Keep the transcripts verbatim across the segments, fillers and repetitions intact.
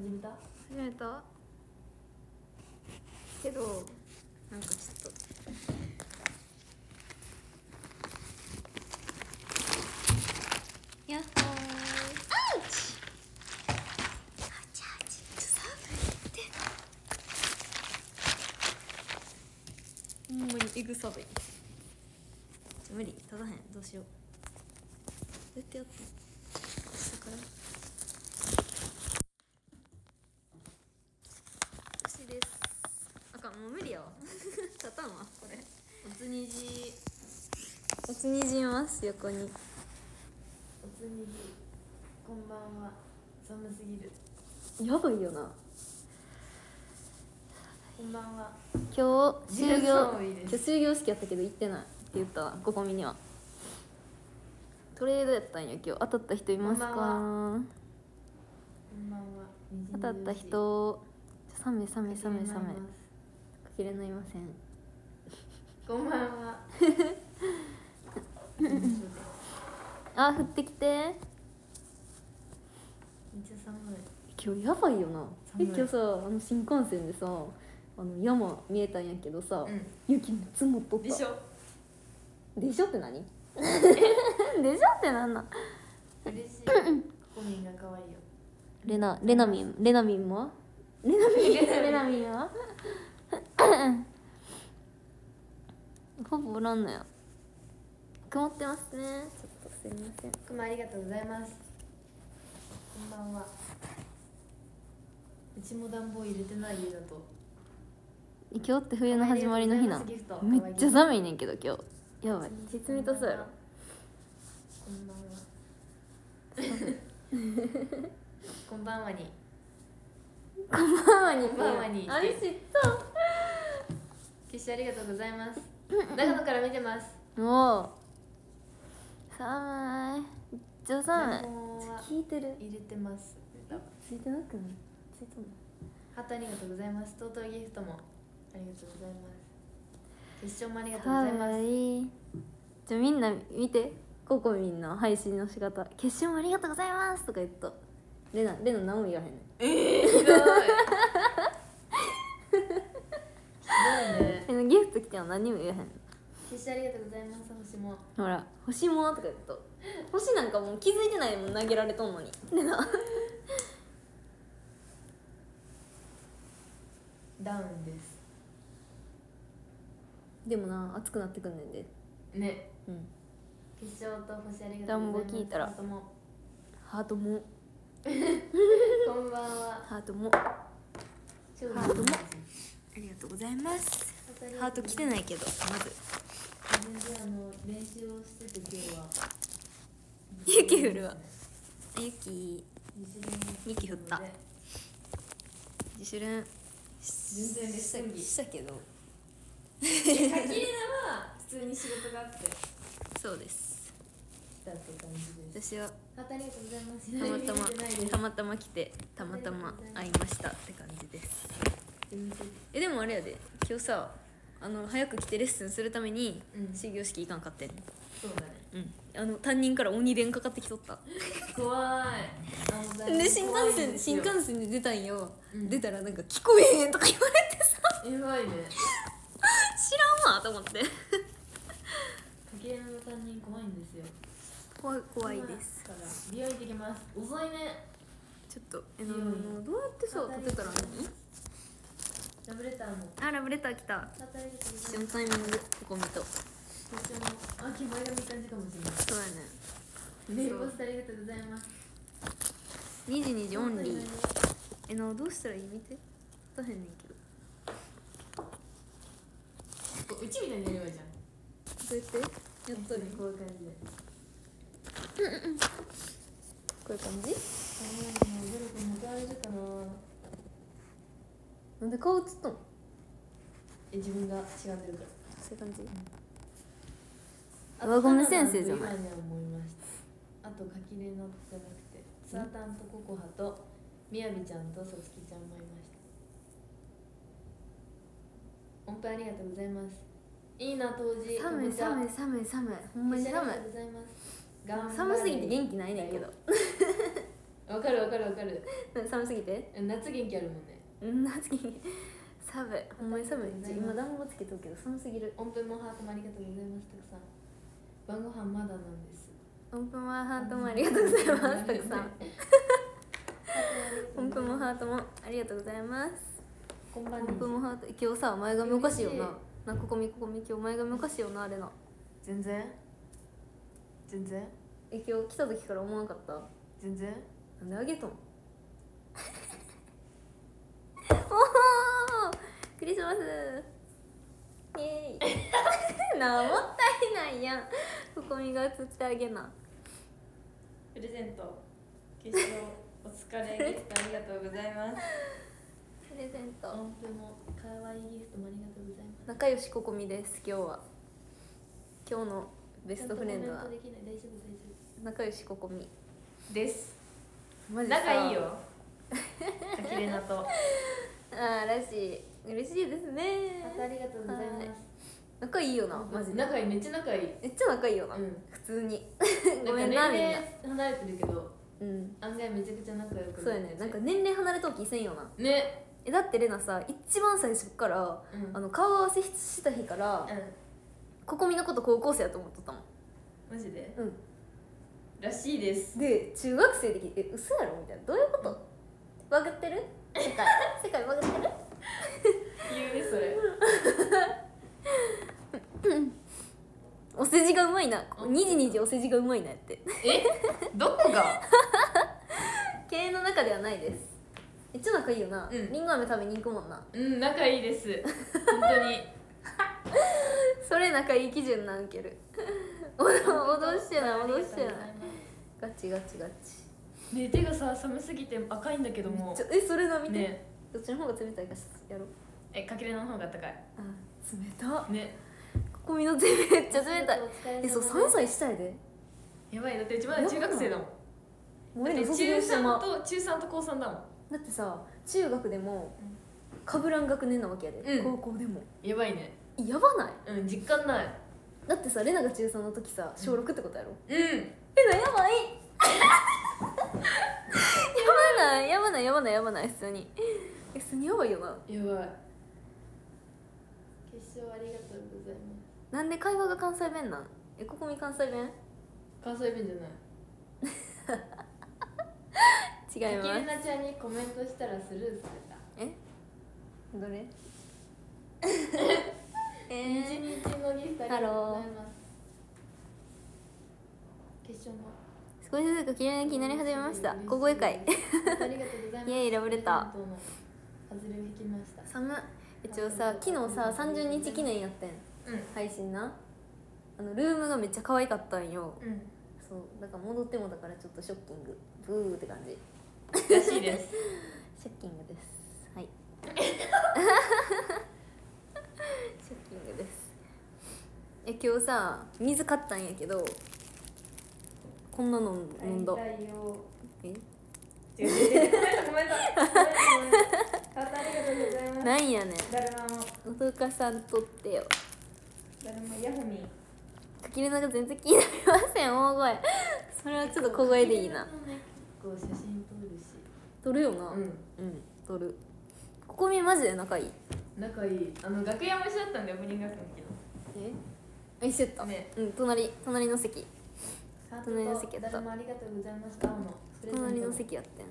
始めた始めたけどなんかちょっとやっほーアウチアウチアウチちょっと寒いってほんまにエグ寒い無理立たへんどうしようどうやってやったの下から腰ですあかんもう無理やわ立たんわこれおつにじおつにじます横におつにじこんばんは寒すぎるやばいよなこんばんは今日終業寒いです今日終業式やったけど行ってないって言ったわここみにはトレードやったんや今日当たった人いますかこんばんこんばんは当たった人寒い寒い寒い寒いかけれないませんこんばんはあ降ってきてめっちゃ寒い今日やばいよなえ寒い今日さあの新幹線でさあの山見えたんやけどさ、 うん雪めっちゃ持っとったでしょでしょって何でしょってなんなん嬉しいコミンが可愛いよレナレナミンレナミンもレナミンレナミンはほぼおらんのよ曇ってますねちょっとすいませんくまありがとうございますこんばんはうちも暖房入れてない家だと今日って冬の始まりの日なんめっちゃ寒いねんけど今日やばいひつみとそうやろこんばんはこんばんはにこんばんはにこんばんはにあれ知った決してありがとうございます長野から見てますもう寒いめっちゃ寒い暖房は聞いてる入れてますついてなくないついてんのハートありがとうございます尊いギフトもありがとうございます決勝もありがとうございます寒いじゃあみんな見てココミンの配信の仕方決勝もありがとうございますとか言っとレナレナ何も言わへんねんえー、ひどいひどいねえギフト来ても何にも言わへん決してありがとうございます星もほら星もとか言っと星なんかもう気づいてないもん投げられとんのにレナダウンですでもな暑くなってくんねんでねうん決勝と星ありがとうございます暖房聞いたらハートもハートもこんばんはハートも超ハートも嬉しいありがとうございますハハート来てないけどまず全然あの練習をしてて今日は雪降るわ雪自主練雪降った自主練全然レッスン着したけどかきれなは普通に仕事があってそうです来たって感じです私はハートありがとうございますたまたま見れてないですたまたま来てたまたま会いましたって感じです全然えでもあれやで今日さあの早く来てレッスンするためにうん始業式行かんかってんそうだねうんあの担任から鬼電かかってきとった怖いあもうだいぶで新幹線怖いんですよ新幹線で出たんよ、 うん出たらなんか聞こえへんとか言われてさやばいね知らんわと思ってかきれなの担任怖いんですよ怖い怖いですから美容院行ってきます遅いねちょっとえいいよのどうやってさ立てたらいいラブレターもあラブレター来たハートありがとうござい一緒のますタイミングここ見と決勝もあ気前がいい感じかもしれないそうやねメインポストありがとうございますにじにじオンリーえのどうしたらいい見て立たへんねんけどうちみたいにやればいいじゃんどうやってやっとるこういう感じでこういう感じもうどれか抜かれるかななんで顔映っとんえ自分が違ってるからそういう感じあ輪ゴム先生じゃない今ね思いましたあとかきれのじゃなくてサータンとココハとみやびちゃんとさつきちゃんもいました音符ありがとうございますいいな当時寒い寒い寒い寒いほんまに寒いありがとうございます頑張れ寒すぎて元気ないねんけどわかるるわかるわかる。 寒すぎて夏元気あるもんね。 うん夏元気寒いほんまに寒い。今暖房つけとくけど寒すぎる。 音符もハートもありがとうございます。たくさん晩ご飯まだなんです。 音符もハートもありがとうございますたくさん音符もハートもありがとうございます。 こんばん音符もハート今日さ前髪おかしいよな。なここみここみ今日前髪おかしいよなあれな。 全然全然え今日来た時から思わなかった。 全然なんであげとんおおクリスマスイエーイなあもったいないやんここみが映ってあげな。 プレゼント決勝お疲れギフトありがとうございます。 プレゼント音符も可愛いギフトもありがとうございます。 仲良しここみです今日は。今日のベストフレンドはちゃんとコメントできない。大丈夫大丈仲良しここみです。 マジさ仲いいよ。かきれなと。 あーらしい嬉しいですね。 夫。ありがとうございます。 仲いいよなマジで。 仲いい、めっちゃ仲いい。 めっちゃ仲いいよな、 うん普通にごごめめんなみんんなみんなな離れてるけどうん案外めちゃくちゃ仲良くそうやね。なんか年齢離れときせんよな。 ね。 えだってレナさ一番最初から、 うんあの顔合わせした日から、 うんここみのこと高校生やと思っとったもん。 マジでうんらしいです。 で中学生できてえ嘘やろみたいな。どういうことバグってる世界世界バグってる言うねそれ。 お世辞がうまいな。にじにじお世辞がうまいなやってえどこが？ 経営の中ではないです。めっちゃ仲いいよな。 うんりんご飴食べに行くもんな。 うん仲いいです。本当に。 それ仲いい基準なんけるおど脅してない脅してない。ガチガチガチ。 ね手がさ寒すぎて赤いんだけどもちょ。えそれな見て、 ねどっちの方が冷たいかやろう。 えかきれの方が高い。 あ冷たっ。 ねここみの手めっちゃ冷たい。 お疲れ様ですえそうさんさい下やで。 やばいだってうちまだ中学生だもん。 もうだってええの卒業中してま三と中三と高三だもん。 だってさ中学でもかぶらん学年なわけやで、 うん高校でもやばいね。 やばない。 うん実感ない。 だってさレナが中さんの時さ小ろくってことやろ、 うん。 レナやばいやばないやばないやばないやばない普通にえ普通にやばいよな。 やばい。 決勝ありがとうございまなんで会話が関西弁なん。えここみ関西弁す。関西弁じゃない。 違いかきれます。 なちゃんにコメントしたらスルーされた。 えどれえにじにちのギフトありがとうございます。決勝も少しずつきれいな気になり始めました。小声会ありがとうございます。 イエイラブレタープレゼントの外れを引きました。 寒い。一応さ昨日ささんじゅうにち記念やってんうん配信な。あのルームがめっちゃ可愛かったんよ。 うんそうだから戻ってもだからちょっとショッキングブーって感じ。 らしいです。 ショッキングです。はいショッキングです。え今日さ水買ったんやけどこんなの飲んだ。 やりたいよ。 え違う違う違うごめんなごめんなごめんなごめんな。ハートありがとうございます。 なんやねん。 だるまもおとかさんとってよ。 だるまヤホミ。 かきれなが全然気になりません大声。それはちょっと小声でいいな。 結構写真撮るし。 撮るよな。 うんうん撮る。ここみマジで仲いい。 仲いい。あの楽屋も一緒だったんだよブリン学の時え一緒やった。 の。ね。 うん隣隣の席。 ハート隣の席やったと誰もありがとうございました。青のプレゼント隣の席やってん。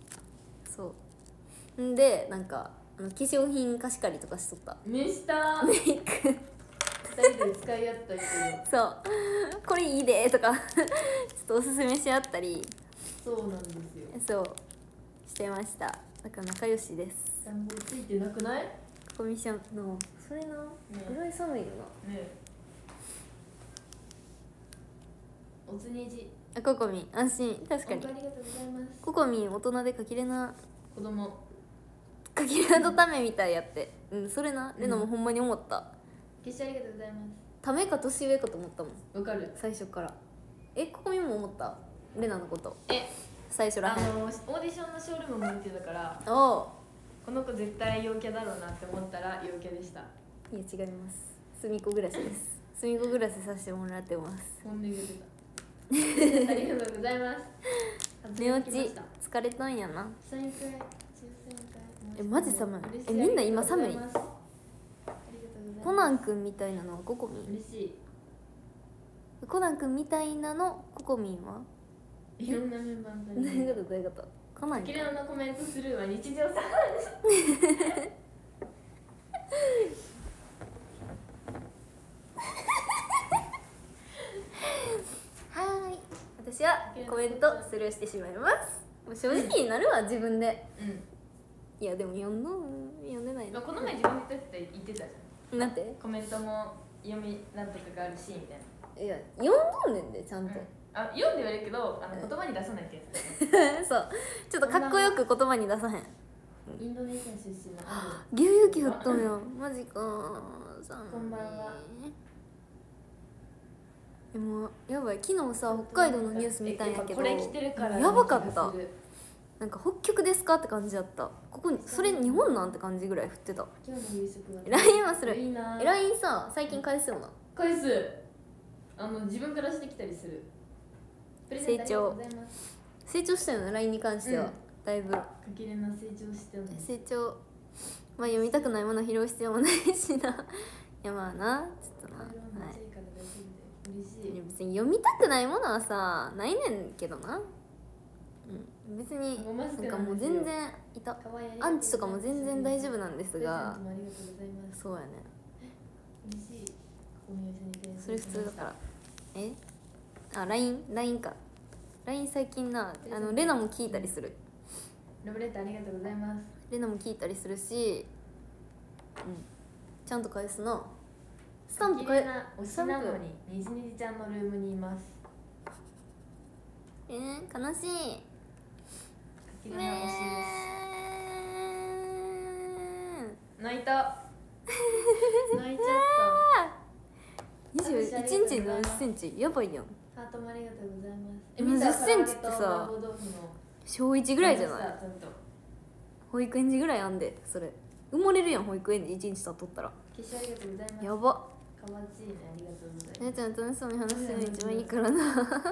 そう。んでなんかあの化粧品貸し借りとかしとった。 メしたメイク。 二人で使い合ったけそうこれいいでとかちょっとおすすめし合ったりどそうなんですよ。 そうしてました。だから仲良しです。 暖房ついてなくない？ コミッションのそれな、ぐらい寒いよな。 ね。 おつにじ。 あココミン安心。確かにありがとうございます。 ココミン大人でかきれな子供。 かきれなとためみたいやってうんそれなレナもほんまに思った。 決勝ありがとうございまためか年上かと思ったもんす。わかる。 最初から。えココミンも思ったレナのことえ、 最初らへん。 あのオーディションのショールームも見てたからおおこの子絶対陽キャだろうなって思ったら陽キャでした。 いや違います隅っこ暮らしです隅っこ暮らしさせてもらってます。 本音が出た。ありがとうございます。 寝落ち疲れたんやな。 サイン会抽選会えマジ寒い。 嬉しえみんな今寒い。 ありがとうございますコナンくんみたいなのはココミン。 嬉しコナンくんみたいなのココミンはいいろんなメンバーどういうことどういうことコナンくんキレのコメントスルーは日常茶飯はーい私はコメントスルーしてしまいます。もう正直になるわ自分で。 うんいやでも読んど読んでないの。 この前自分で言って言ってたじゃん。 なんてコメントも読みなんとかがあるしみたいな。 いや読んどんねんでちゃんと、 うんあ読んではいるけどあの言葉に出さないってやつだよね。 そうちょっとかっこよく言葉に出さへん。 インドネシア出身のア牛雪降っとんやんマジかさんこんばんは。 でもやばい昨日さ北海道のニュース見たんやけどこれ着てるからやばかった気がする。 なんか北極ですかって感じだった。ここにそれ日本なんて感じぐらい降ってた。 今日の夕食はライン はする。 いいなえ ライン さ最近返すよな。 返すあの自分からしてきたりする。プレゼントありがとうございます。 成長したよね ライン に関しては、 うんだいぶかきれな成長してるの。 成長。まあ読みたくないもの拾う必要もないしな。いやまあなちょっとな、はい、 嬉しい。 別に読みたくないものはさないねんけどな。うん、別にごますなんかもう全然いたアンチとかも全然大丈夫なんですが、 プレゼントもありがとうございます。 そうやね嬉しい。ここに寄せにプレゼントそれ普通だから。えあ ライン ライン か ライン 最近なあのレナも聞いたりする。 ラブレターありがとうございます。 レナも聞いたりするし、うん、ちゃんと返すな。スタンプ返おしなのににじにじちゃんのルームにいます。 えー、悲しい。 かきれな推しです。泣いた泣いちゃっにじゅういちにちでななじゅっセンチやばいやん。 た。ハートもありがとうございます。 えななじゅっセンチってさ麻婆豆腐の小いちぐらいじゃない。 ちゃんと保育園児ぐらいあんでそれ埋もれるやん保育園児いちにち経っとったら。 化粧ありがとうございます。 やば。 かわちいねありがとうございます。 なやちゃん楽しそうに話すのが一番いいからな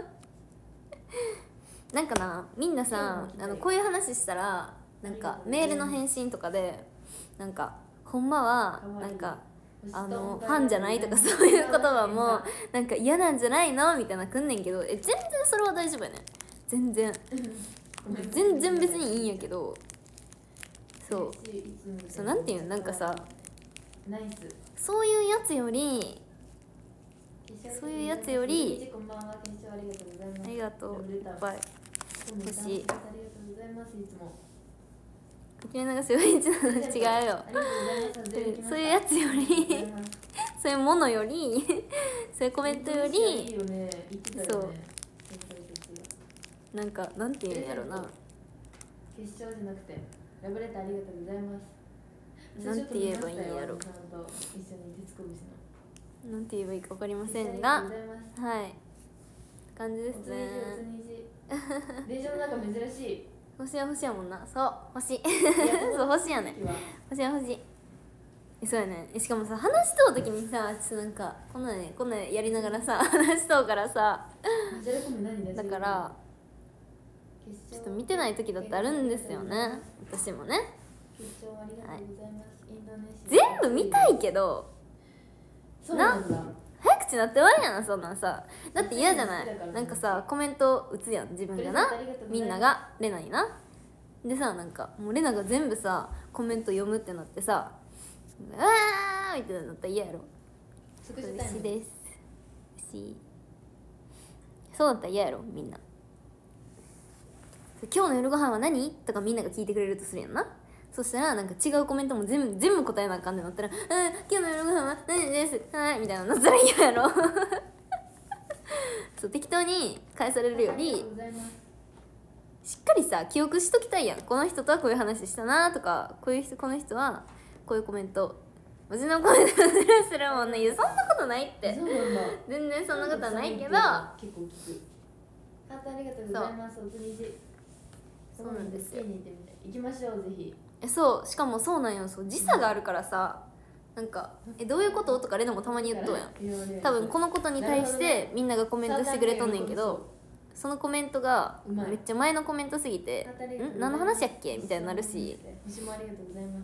なんかなみんなさあのこういう話したらなんかメールの返信とかでなんかほんまはなんかあのファンじゃないとかそういう言葉もなんか嫌なんじゃないのみたいなくんねんけど、え全然それは大丈夫やねん。全然全然別にいいんやけど、そうそうなんていうのなんかさナイス。 そういうやつよりそういうやつよりこんばんは。化粧ありがとうございます。 ありがとういっぱい欲しい。 ありがとうございますいつも。 切れ長すごい一なの違うよ。 ありがとうございます。 そういうやつよりそういうものよりそういうコメントよいいりよね。言ってたよね。 そう先輩たちがなんかなんていうんやろな、 決勝じゃなくてラブレターありがとうございます。 なんて言えばいいんやろ。 ちゃんと一緒に鉄拳のなんて言えばいいか分かりませんありが、 がとうございます。 はい感じですおつにじね。 おつにじ電車の中珍しい。 星は星やもんな。そう星そう星やね今星は星えそうやね。しかもさ話しとう時にさちょっとなんかこんなねこんなやりながらさ話しとうからさじゃれ込む何だからちょっと見てない時だってあるんですよね私もね。 決勝ありがとうございます。インドネシア全部見たいけどそうなんだ。 早口なってまうやんそんなんさ。だって嫌じゃないなんかさコメント打つやん自分がなみんながレナになでさなんかもうレナが全部さコメント読むってなってさうわーみたいなったら嫌やろ。 食事嬉タイムしいです嬉しい。そうだったら嫌やろみんな。今日の夜ご飯は何とかみんなが聞いてくれるとするやんな。そしたらなんか違うコメントも全部全部答えなあかんってなったら「うん今日の夜ご飯は何ですはい」みたいなのなったら嫌やろそう適当に返されるよありがりとうございます。 しっかりさ記憶しときたいやん。この人とはこういう話したなとかこういう人この人はこういうコメントうちのコメントするするもんね。いやそんなことないってそうなんだ。 全然そんなことはないけど結構聞く。ハートありがとうございます。おつにじそうなんですよ。 好きに行ってみたい。行きましょうぜひ。 えそうしかもそうなんよ。そう時差があるからさなんか「えどういうこと?」とかレナもたまに言っとうやん。多分このことに対してみんながコメントしてくれとんねんけどそのコメントがうまいめっちゃ前のコメントすぎてまたありがとうございますん何の話やっけみたいになるし、 星もありがとうございます。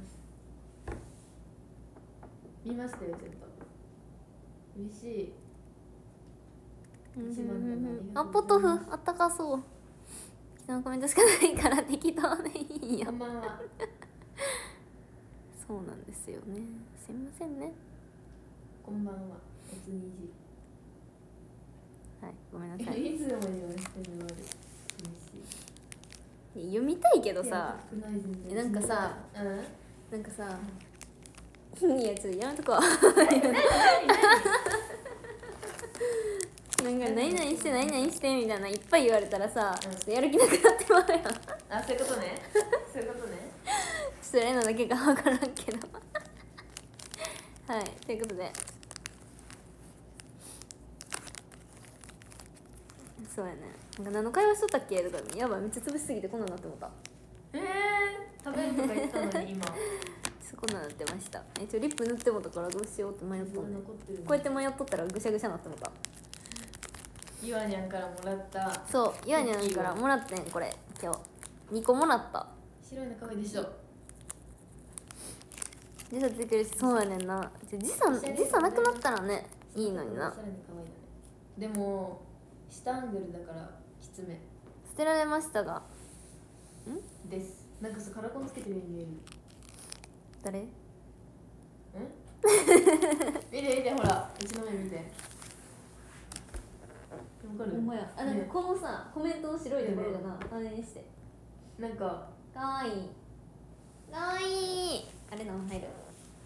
見ましたよちょっと嬉しい。一番だなありがあとうポトフございますあったかそう。人のコメントしかないから適当でいいよこんばんは。 そうなんですよね、すいませんね。 こんばんは。おつにじ。 はいごめんなさい。 いつでも言われてるので嬉しい。 読みたいけどさ、 いや少ない全然なんかさうんなんかさいやちょっとやめとこうなんか何々して何々してみたいないっぱい言われたらさ、 うんちょっとやる気なくなってまうやんちょっあ、そういうことね。そういうことね。 とレナだけが分からんけどはいということでそうやね、なんか何の会話しとったっけとかやばいめっちゃ潰しすぎてこんなんなって思った。 えー、食べるとか言ってたのに今。 そこんなんなってました。えちょリップ塗ってもたからどうしようって迷ったんで、 残ってるのこうやって迷っとったらぐしゃぐしゃなってもた。 ゆあにゃんからもらったそうゆあにゃんからもらってんこれ今日にこもらった。 白いの可愛いでしょ。 時差ついてるしそうやねんな。時差時差なくなったらねいいのにな。 さらに可愛いだね。でも下アングルだからきつめ捨てられましたがです。なんかさカラコンつけてるように見える。 誰ん見て見てほらうちの目見て。わかる？ ほんまやあなんかこのさコメントの白いところがな反映してなんかかわいいかわいい。あれ何入る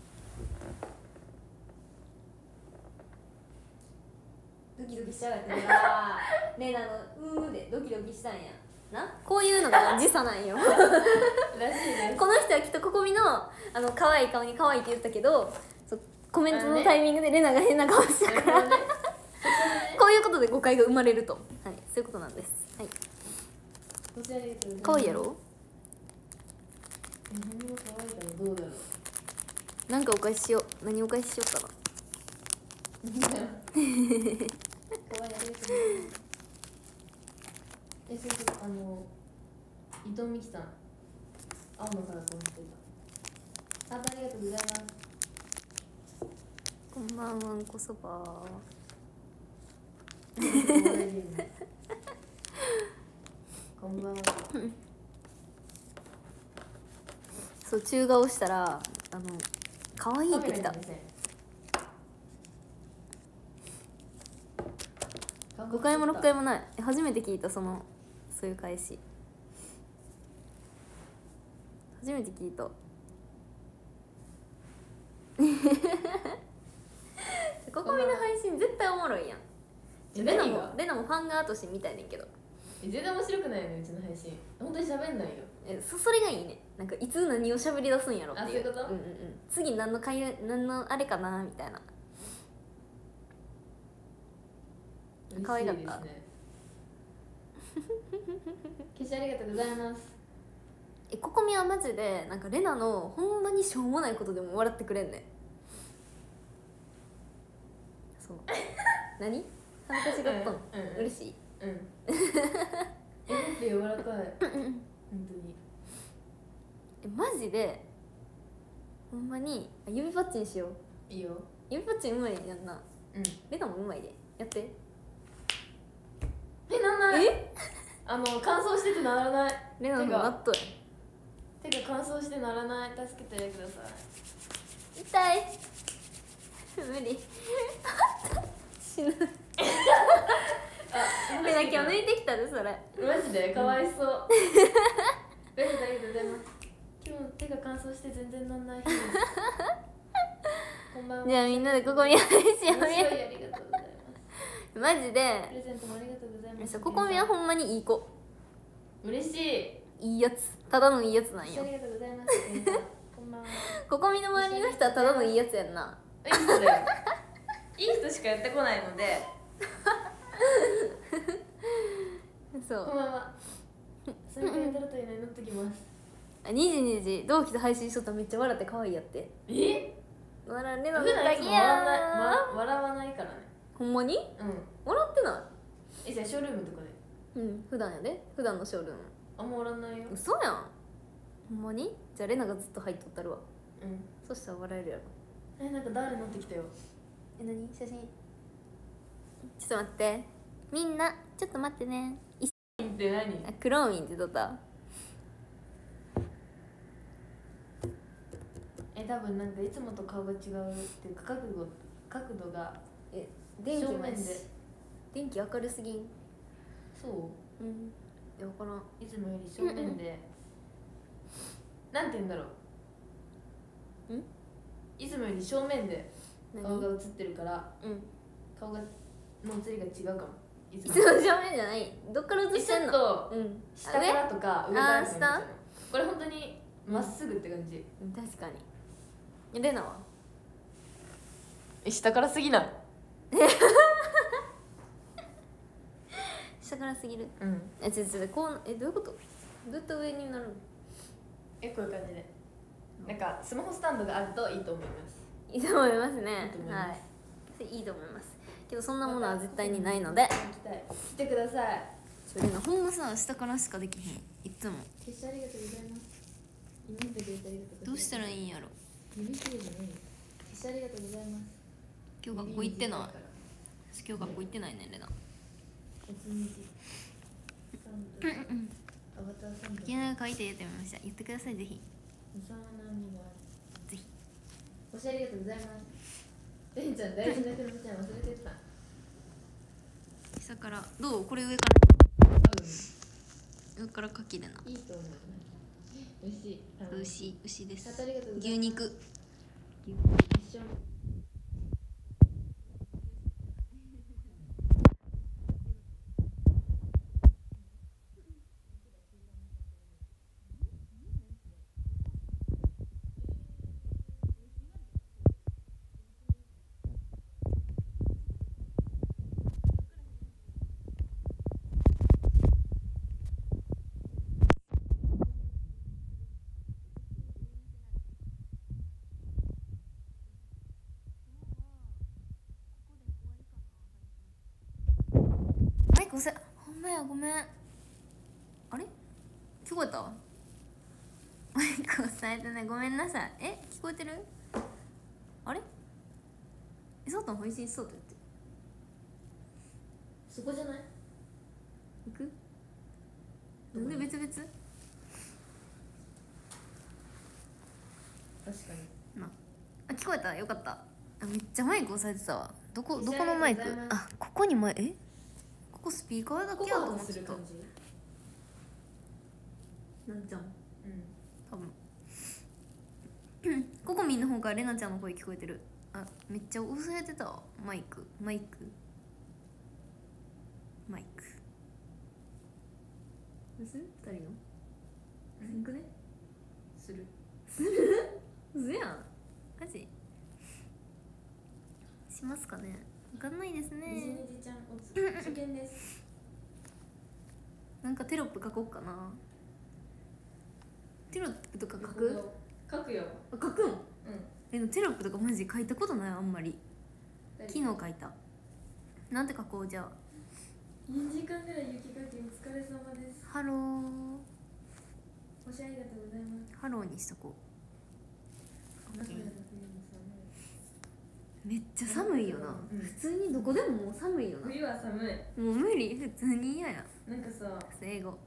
ドキドキしちゃがってるわレナのうーでドキドキしたんやな。こういうのが時差なんよらしいです。 この人はきっとここみのあの可愛い顔に可愛いって言ったけどそうコメントのタイミングでレナが変な顔したから、 なるほどね。 こういうことで誤解が生まれると、はい、そういうことなんです。はい、 こちらありがとうございます。 可愛いやろ。 え、ほんま可愛いからどうだろう。 なんかお返ししよう。何お返ししようかな。 可愛いありがとうございます。え、それとあの伊藤美希さん青のカラコンしてた。あ、ありがとうございます。 こんばんはんこそばこんばんは。 そう中顔したらあの可愛いってきた。ごかいもろっかいもない。え初めて聞いたそのそういう返し。初めて聞いた。ここみの配信絶対おもろいやん。 え、 レナも何がレナもファン側として見たいねんけど。 え、全然面白くないよね、うちの配信。本当に喋んないよ。 え そ, それがいいね。なんかいつ何を喋り出すんやろっていう。 あそういうことうんうんうん。次何の会話何のあれかなみたいな。可愛かった嬉しいですね。消しありがとうございます。 えここみはマジでなんかレナのほんまにしょうもないことでも笑ってくれんねん。そう何恥ずかしがったの、 うんうんうん嬉しい。 うん。え、ほんと柔らかい。本当に。 えマジでほんまにあ指パッチンしよう。 いいよ。 指パッチンうまいやんな。 うん。 レナもうまいでやって。 え、なんない。 えあの乾燥しててならない。 レナのマットや。 手が乾燥してならない。助けてください。 痛い無理死ぬ。 あ、 レナ今日抜いてきたでそれ。 マジでかわいそう。ありがとうございます。今日手が乾燥して全然なんない日です。こんばんは。 じゃあみんなでここみは配信や面白い、あめりがとうございます。 マジでプレゼントもありがとうございます。 ここみはほんまにいい子。 嬉しい。 いいやつただのいいやつなんよ。 ありがとうございます。こんばんは。 ここみの周りの人はただのいいやつやんな。 いい人だよ。いい人しかやってこないので。 そうこんばんは。それくらいだろというのに乗ってきます。 あにじにじ同期と配信しとったらめっちゃ笑って可愛いやって。 え？ 笑れの普段いつも笑わない、ま、笑わないからね。 ほんまにうん。 笑ってなえ、じゃあショールームとかで。 いうん普段やで普段のショールームあんまおらないよ。 嘘やんほんまにじゃあレナがずっと入っとったるわうんそしたら笑えるやろえなんか誰乗ってきたよ。 え何写真ちょっと待ってみんなちょっと待ってねって何？ あクローミンって撮ったえ多分なんかいつもと顔が違うっていうか角度角度がえ電気正もやし面で。 電気明るすぎんそうんいや分からんういつもより正面でなんて言うんだろうんいつもより正面で顔が映ってるからうん顔がの映りが違うかも。いいつもつも正面じゃないどっから映えちょしてんのっとうん下からとか上からとかになっちゃうのあこれ本当にまっすぐって感じ。 うん確かにレナはえ下からすぎない？ 下からすぎるうんえちょちょこうえどういうことどうやって上になるのえこういう感じでなんかスマホスタンドがあるといいと思います。 いいと思いますいいねと思いますはいそれいいと思いますけどそんなものは絶対にないので来たい来てください。 ちょレナほんまさ下からしかできへんいつも決してありがとうございます。今見てくれてありがとうございます。 どうしたらいいんやろ指切れじゃないよ。決してありがとうございます。 今日学校行ってないい。 私今日学校行ってないねレナおつみじサンドアバターサンド気が書いてやってみました言ってくださいぜひむさなみがぜひご視聴ありがとうございます。レンちゃん大事なクロちゃん忘れてた。 下からどうこれ上か多分ら上から書きでないいと思う。美味しい。あの牛牛ですありがとうございます。 牛肉一緒にマイク押せほんまやごめんあれ聞こえたマイク押さえてねごめんなさいえ聞こえてるあれえそうたん配信しそうと言ってそこじゃない？ 行くなんで別々 確かに。 なあ聞こえたよかったあめっちゃマイク押さえてたわどこどめっちゃこのマイクありがとうございますあここにマイえここスピーカーだこけやとこ思ってたする感じ。 なんちゃんうん。 多分ココミンの方からレナちゃんの声聞こえてるあめっちゃ押さえてたわマイクマイクマイクどうする二人のせんくねする。 うずやんマジしますかねわかんないですにじねにじちゃんおつ受験です。 なんかテロップ書こうかなテロップとか書く書くよ。 あ書くんうでもテロップとかマジ書いたことないあんまりん。 昨日書いたなんて書こうじゃあにじかんぐらい雪かきお疲れ様です。 ハローご視聴ありがとうございます。 ハローにしとこう名古屋の冬も寒い。 めっちゃ寒いよな、 うん普通にどこでももう寒いよな冬は寒い。 もう無理普通に嫌やなんかさ、 英語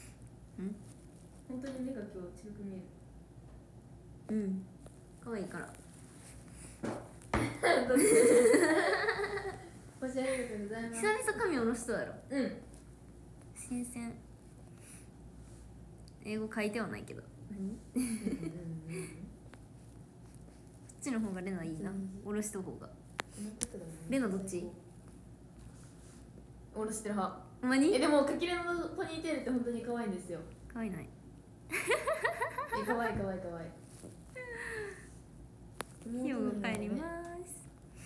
本当に目が今日強く見える。 うん可愛いからご視聴ありがとうございます。 久々髪下ろしたやろうん。 新鮮英語書いてはないけど何こっちの方がレナいいな下ろした方がレナどっち下ろしてる派。 ほんまにえでもかきれのポニーテールって本当に可愛いんですよ。 可愛いないえ可愛い可愛い可愛い。 ひよが帰ります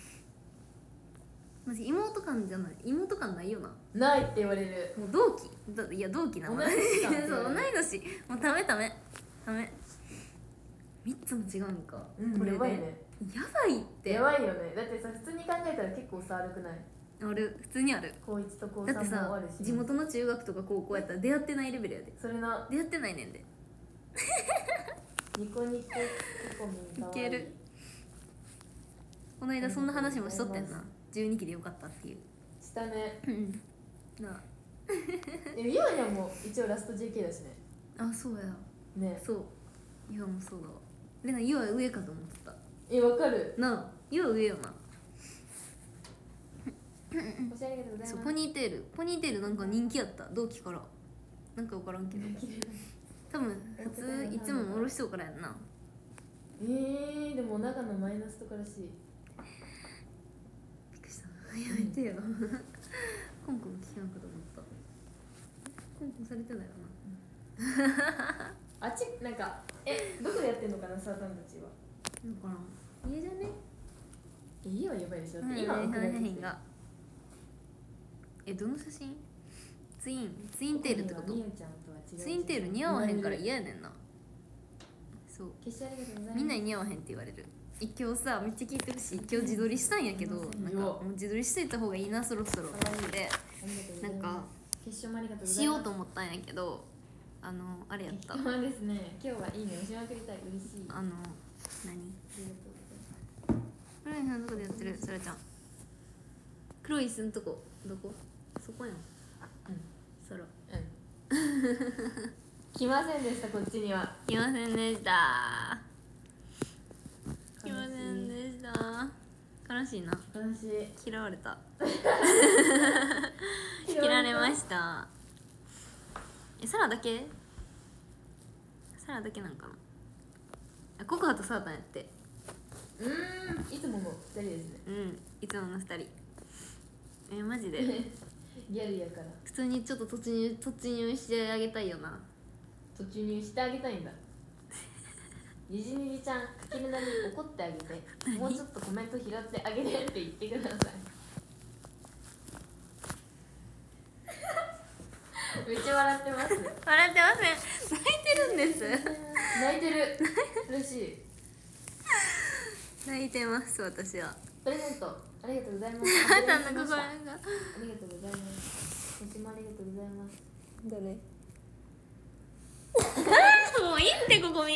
マジ妹感じゃない妹感ないよなないって言われる。 もう同期だいや同期なの同い年だそう同い年もうダメダメダメみっつも違うんか、 うんこれでやばいね。 やばいってやばいよね。だってさ普通に考えたら結構さ悪くない？ ある、普通にある。 高一と高だってさ三もあるし地元の中学とか高校やったら出会ってないレベルやで。 それな出会ってないねんで。 ニコニコココミンかわいいいける。この間そんな話もしとったよな。じゅうにきでよかったっていう。 したね。 うんなでも今にはもう一応ラスト ジェーケー だしね。 あ、あそうや。 ねそうゆあもそうだわ。レナゆあ上かと思ってた。 え、わかる。 なあゆあ上よな。 おしゃれありがとうございます。 そうポニーテールポニーテールなんか人気やった同期から。なんか分からんけど多分普通いつも下ろしそうからやんな。 えー、でも長野マイナスとからしい。 びっくりしたやめてよコンコン聞かんかと思った。コンコンされてないよな。 あっちなんかえどこでやってんのかなサータンたちは。 分からん。家じゃね。 え家はやばいでしょ。だって今今送られてきてがえどの写真ツインツインテールってことみゆちゃんとは違う。 ツインテール似合わへんから嫌やねんな。そう決してありがとうございます。 みんなに似合わへんって言われる。一今日さめっちゃ聞いてるし今日自撮りしたんやけどなんかもう自撮りしといた方がいいなそろそろって思ってありがとうございます。 なんか決勝もありがとうございます。 しようと思ったんやけどあのあれやった今日はですね、今日はいいね押しまくりたい。嬉しい。ああの何りがとうございます。 黒いのどこでやってるそらちゃん。黒い椅子のとこどこそこやん。 うんそらうん来ませんでしたこっちには。 来ませんでした来ませんでした。悲しいな。 悲しい。 嫌われた嫌われました。えサラだけサラだけなんかな。あココハとサータンやって。 うーんいつものふたりですね。 うんいつものふたり。えマジでギャルやから普通にちょっと突入突入してあげたいよな。 途中にしてあげたいんだ。にじにじちゃんかきるなに怒ってあげてもうちょっとコメント拾ってあげてって言ってくださいめっちゃ笑ってます。 笑ってません。泣いてるんです泣いてる。嬉しい。 泣いてます私は。 プレゼントありがとうございます。 あなたの心がありがとうございます。こっちもありがとうございます。 だねもういいってここみ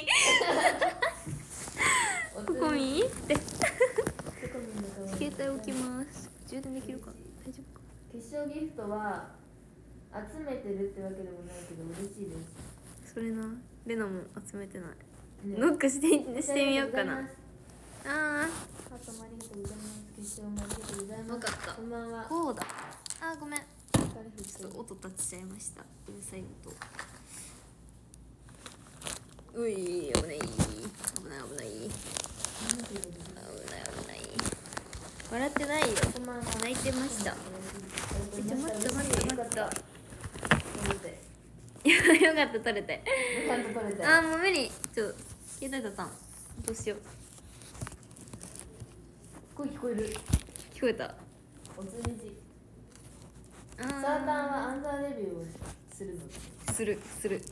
ここみいいって携帯置きます。充電できるか大丈夫か。 決勝ギフトは集めてるってわけでもないけど嬉しいです。 それなレナも集めてない、 ねノックしてしてみようかな。ああハートもありがとうございます。決勝もありがとうございます。 分かった。 こんばんは。 こうだ。あーごめん疲れふちょっと音立ちちゃいました。うるさい音。うい危ない危ない危ない危ない危ない笑ってないよ。 こんばんは。 泣いてました。えちょ待って待って待ってよかった取れて。 ちゃんと取れて。 あーもう無理。ちょ携帯だったんどうしよう。 声聞こえる。 聞こえた。 おつりじ。 あーサータンはアンダーレビューをするの。 するする。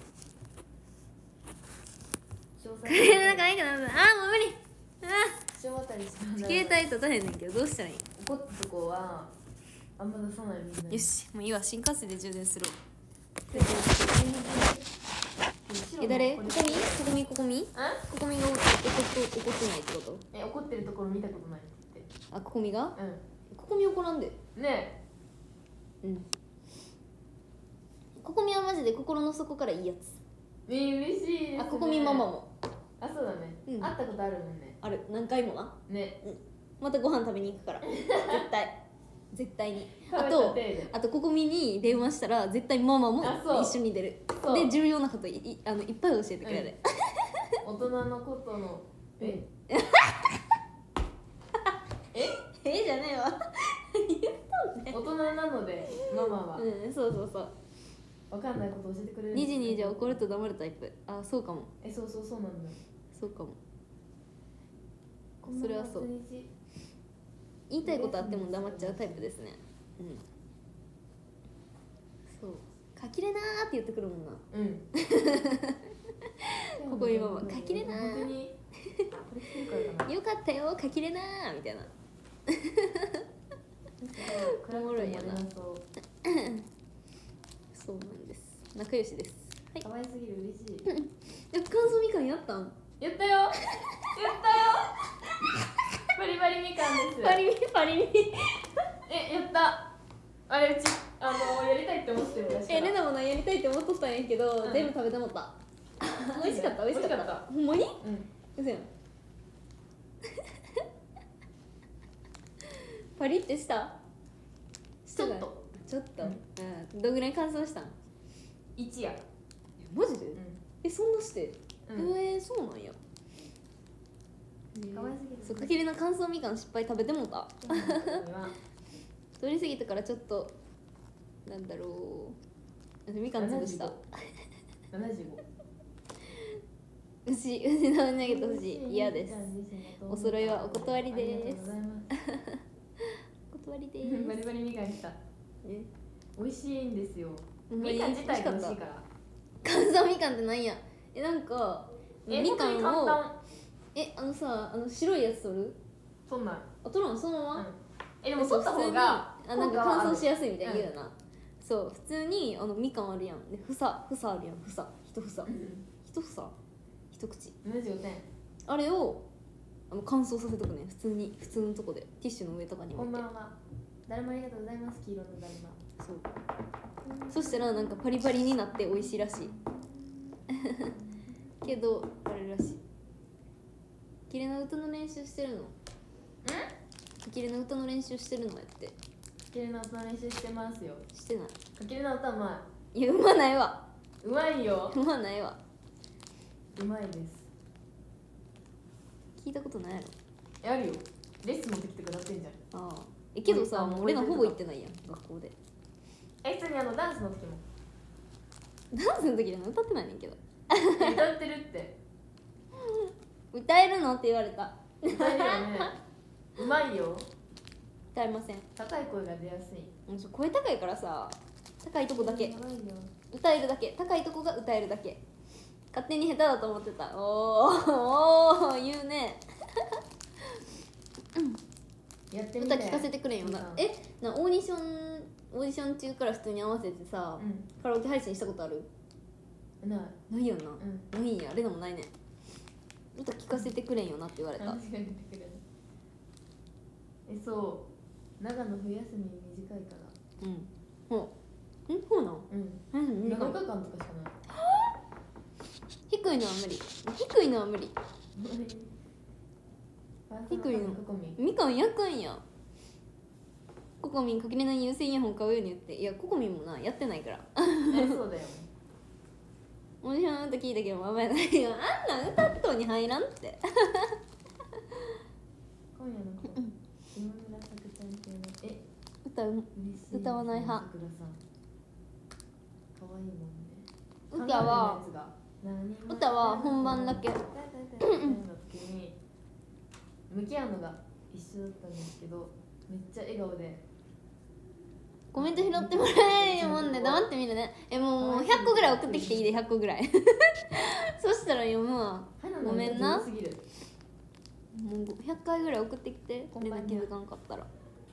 詳細これなんかないかな。あーもう無理。あ小あたりしかーない。 携帯取らへんねんけどどうしたらいい。 怒ったとこはあんま出さないみんなに。 よしもういいわ新幹線で充電するわ。え誰ここみここみここみあここみが怒って怒ってないってこと。 え怒ってるところ見たことないって言って。 あここみがうここみ怒らんで。 ん。ねうんここみはマジで心の底からいいやつ。 え。ね嬉しいですね。 あここみママもあそうだね。 うん会ったことあるもんね。 ある何回もな。 ね。 またご飯食べに行くから絶対絶対に。あ食べたと手であとここみに電話したら絶対ママもあそう一緒に出る。 そうで重要なこといいあのいっぱい教えてくれる。 大人のことのえええじゃねえわ大人なのでママはうんそうそうそう。 わかんないこと教えてくれるんにじにじゃゃ怒ると黙るタイプ。あそうかもえそうそうそうなんだ。 そうかも。 こんばんはそれはそうおつりじ。 言いたいことあっても黙っちゃうタイプですね。うんそうかきれなーって言ってくるもんな。 うんここ今はかきれなー本当にこれ来てるからかな。 よかったよかきれなーみたいな。 暗くても出なそうそうなんです。仲良しです。はい。 可愛すぎる、嬉しい。 え、乾燥みかんやったん？ やったよやったよバリバリみかんです。 パリミパリミえ、やった。あれ、うち、あの、やりたいって思ってるんだし。 え、レナもなやりたいって思っとったんやけど、 うん全部食べてもった美味しかった美味しかった。ほんまに？ うん。 うそやんパリってしたしてない？ ちょっとちょっと、 うんうん、どんぐらい乾燥したん？ 一夜。 マジで？ うえ、そんなして、 ん。うん。 えー、そうなんや。 可愛すぎる。 そう、かきりの乾燥みかん失敗食べてもうた。通り過ぎたからちょっとなんだろう、みかん潰した。 七十五。 牛牛の投げと牛嫌です。お揃いはお断りです。 ありがとうございます。 お断りですバリバリみかんきた。 え、 美味しいんですよ。 ほんまにみかん自体が美味しい美味しかから。 乾燥みかんってなんや？え、なんかえ、 みかんを本当に簡単。 え、あのさ、あの白いやつ取る？ そんなん。 あ、取らんそのまま、 うん。え、でも取った方があ、なんか乾燥しややすいみたいに言うよな、そう、普通にあのみかんあるやんで、房房あるやん、房一房一房一口七十五点。 あれをあの乾燥させとくね、普通に普通のとこでティッシュの上とかにこ置いて。 んばんは。誰もありがとうございます。黄色のだるま。 そう、そしたらなんかパリパリになって美味しいらしいけどあれらしい。きれいな歌の練習してるの？きれいな歌の練習してるのやって。 かきれの歌の練習してますよ。 してない？ かきれの歌うまいや、うまないわ。 い。うまいよ。 うまないわ。 うまいです。 聞いたことないやろ。 え、あるよ。レッスン持ってきてくださってんじゃん。 ああ、え、けどさ、 あもう俺らほぼ行ってないやん、学校で。 え、普通にあのダンスの時も。 ダンスの時でも歌ってないねんけど。 え歌ってるって。 歌えるのって言われた。 歌えるよね。うまいよ。 歌えません。 高い声が出やすい。 もうちょ声高いからさ、高いとこだけやばいよ。 歌えるだけ、高いとこが歌えるだけ。勝手に下手だと思ってた。おーおー、言うね。 やってみて。 歌聞かせてくれんよな。え、なオーディションオーディション中から普通に合わせてさ、 うカラオケ配信したことある？ ん。ない。 ないよな。 うん。 ないんや、あれでもないね。歌聞かせてくれんよなって言われた。 話が出てくる。え、そう。長野冬休み短いから。 うん。ほう。ん、ほうなん。 うん。 うん、 なのかかんとかしかない。 低いのは無理。低いのは無理。低いのココミン。 みかん焼くんや。ココミンかけれない有線イヤホン買うように言って、いやココミンもなやってないから。 え、そうだよ。 オーディションと聞いたけど、まあまあないよ。あんなん歌っとうに入らんって。 今夜の子。今村さくちゃんっていうの。え、 歌う嬉しい。 歌わない派。 さくらさん。可愛いもんね。 歌は歌は本番だけ。 の時に向き合うのが一緒だったんですけど、めっちゃ笑顔でコメント拾ってもらえるもんで黙ってみるね。え、もうもうひゃっこぐらい送ってきていいで、ひゃっこぐらいそしたら読むわ。ごめんな。もうひゃっかいぐらい送ってきて、これだけ気づかんかったら。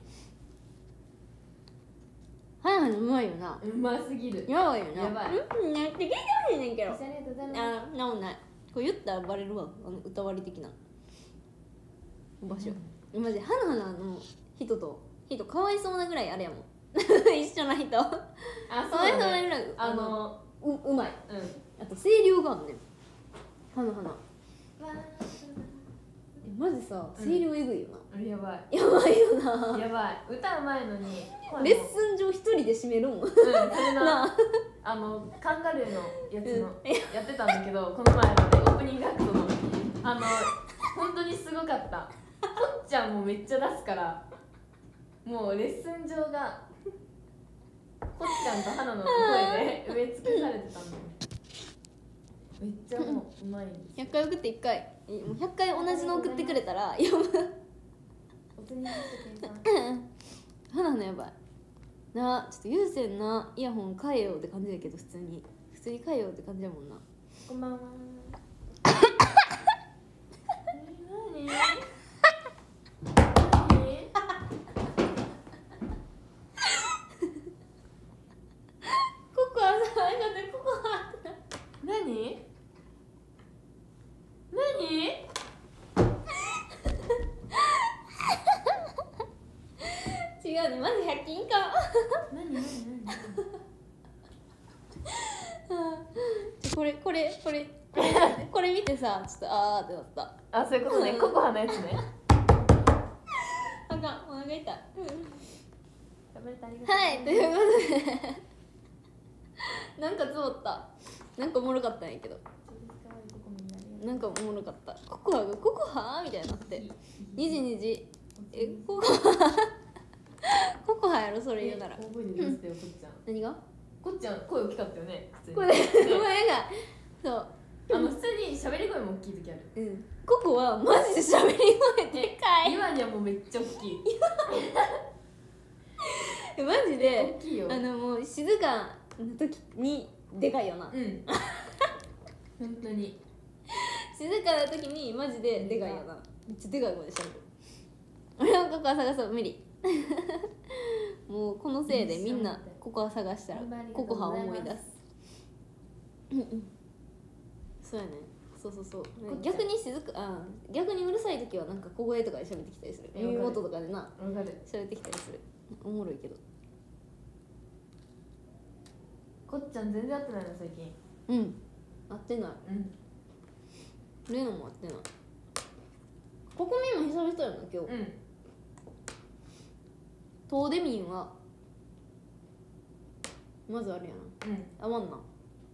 はいはい、うまいよな。 うますぎる。 やばいよな。 やばい。 うん、やって聞いてほしいねんけど。 ありがとうございます。 あ、なんもない。これ言ったらバレるわ、あの歌割り的な場所。マジハナハナの人と人かわいそうなぐらいあれやもん一緒な人あ、 かわいそうなね。 ぐらいあの、 ううまい。 うあと声量があんねん、ハナハナ。 ん。 え、マジさ、声量えぐいよな。 あれやばい。 やばいよな。 やばい。歌う前のに。 レッスン上一人で締めるもんうん、それな。 なあのカンガルーのやつの、やってたんだけど、この前までオープニングアクトのあの本当にすごかった。こっちゃんもめっちゃ出すから、もうレッスン上がこっちゃんと花の声で埋め尽くされてたんだよ。めっちゃもううまいんです。 ひゃっかい送っていっかい、えもうひゃっかい同じの送ってくれたら読む。 おつにまして計算。 ハナハナやばいな。ちょっと有線なイヤホン買えよって感じだけど、普通に普通に買えよって感じやもんな。 こんばんは。何？何？ これこれこれ見てさちょっとあーってなった。 あ、そういうことね、 うんココハのやつね。 あかん、お腹痛い。 食べれてありがとう。 はい、ということでなんかつぼった。なんかおもろかったんやけど、なんかおもろかった。ココハがココハみたいになってにじにじえココハココハやろそれ言うなら。 大声で出してよ、こっちゃん。 何がこっちゃん声大きかったよね、普通に。 これ声がそうあの普通に喋り声も大きい時ある。 うん、ココはマジで喋り声でかい。 今にはもうめっちゃ大きい。 マジで大きいよ。 あのもう静かな時にでかいよな。 うん。本当に。 静かな時にマジででかいよな。めっちゃでかい声でしゃべる。俺はココア探そう無理。もうこのせいでみんなココア探したらココハを思い出す。うんうん。そうやね。そうそうそう。逆に静かあ逆にうるさい時はなんか小声とかで喋ってきたりする。耳元とかでなわかる。 喋ってきたりする。おもろいけど。 こっちゃん全然会ってないの最近。 うん。合ってない。 うん。 レナも合ってない。ここ見も久々やな今日。 うん。 東出民はまずあるやな。 うん。 合わんな。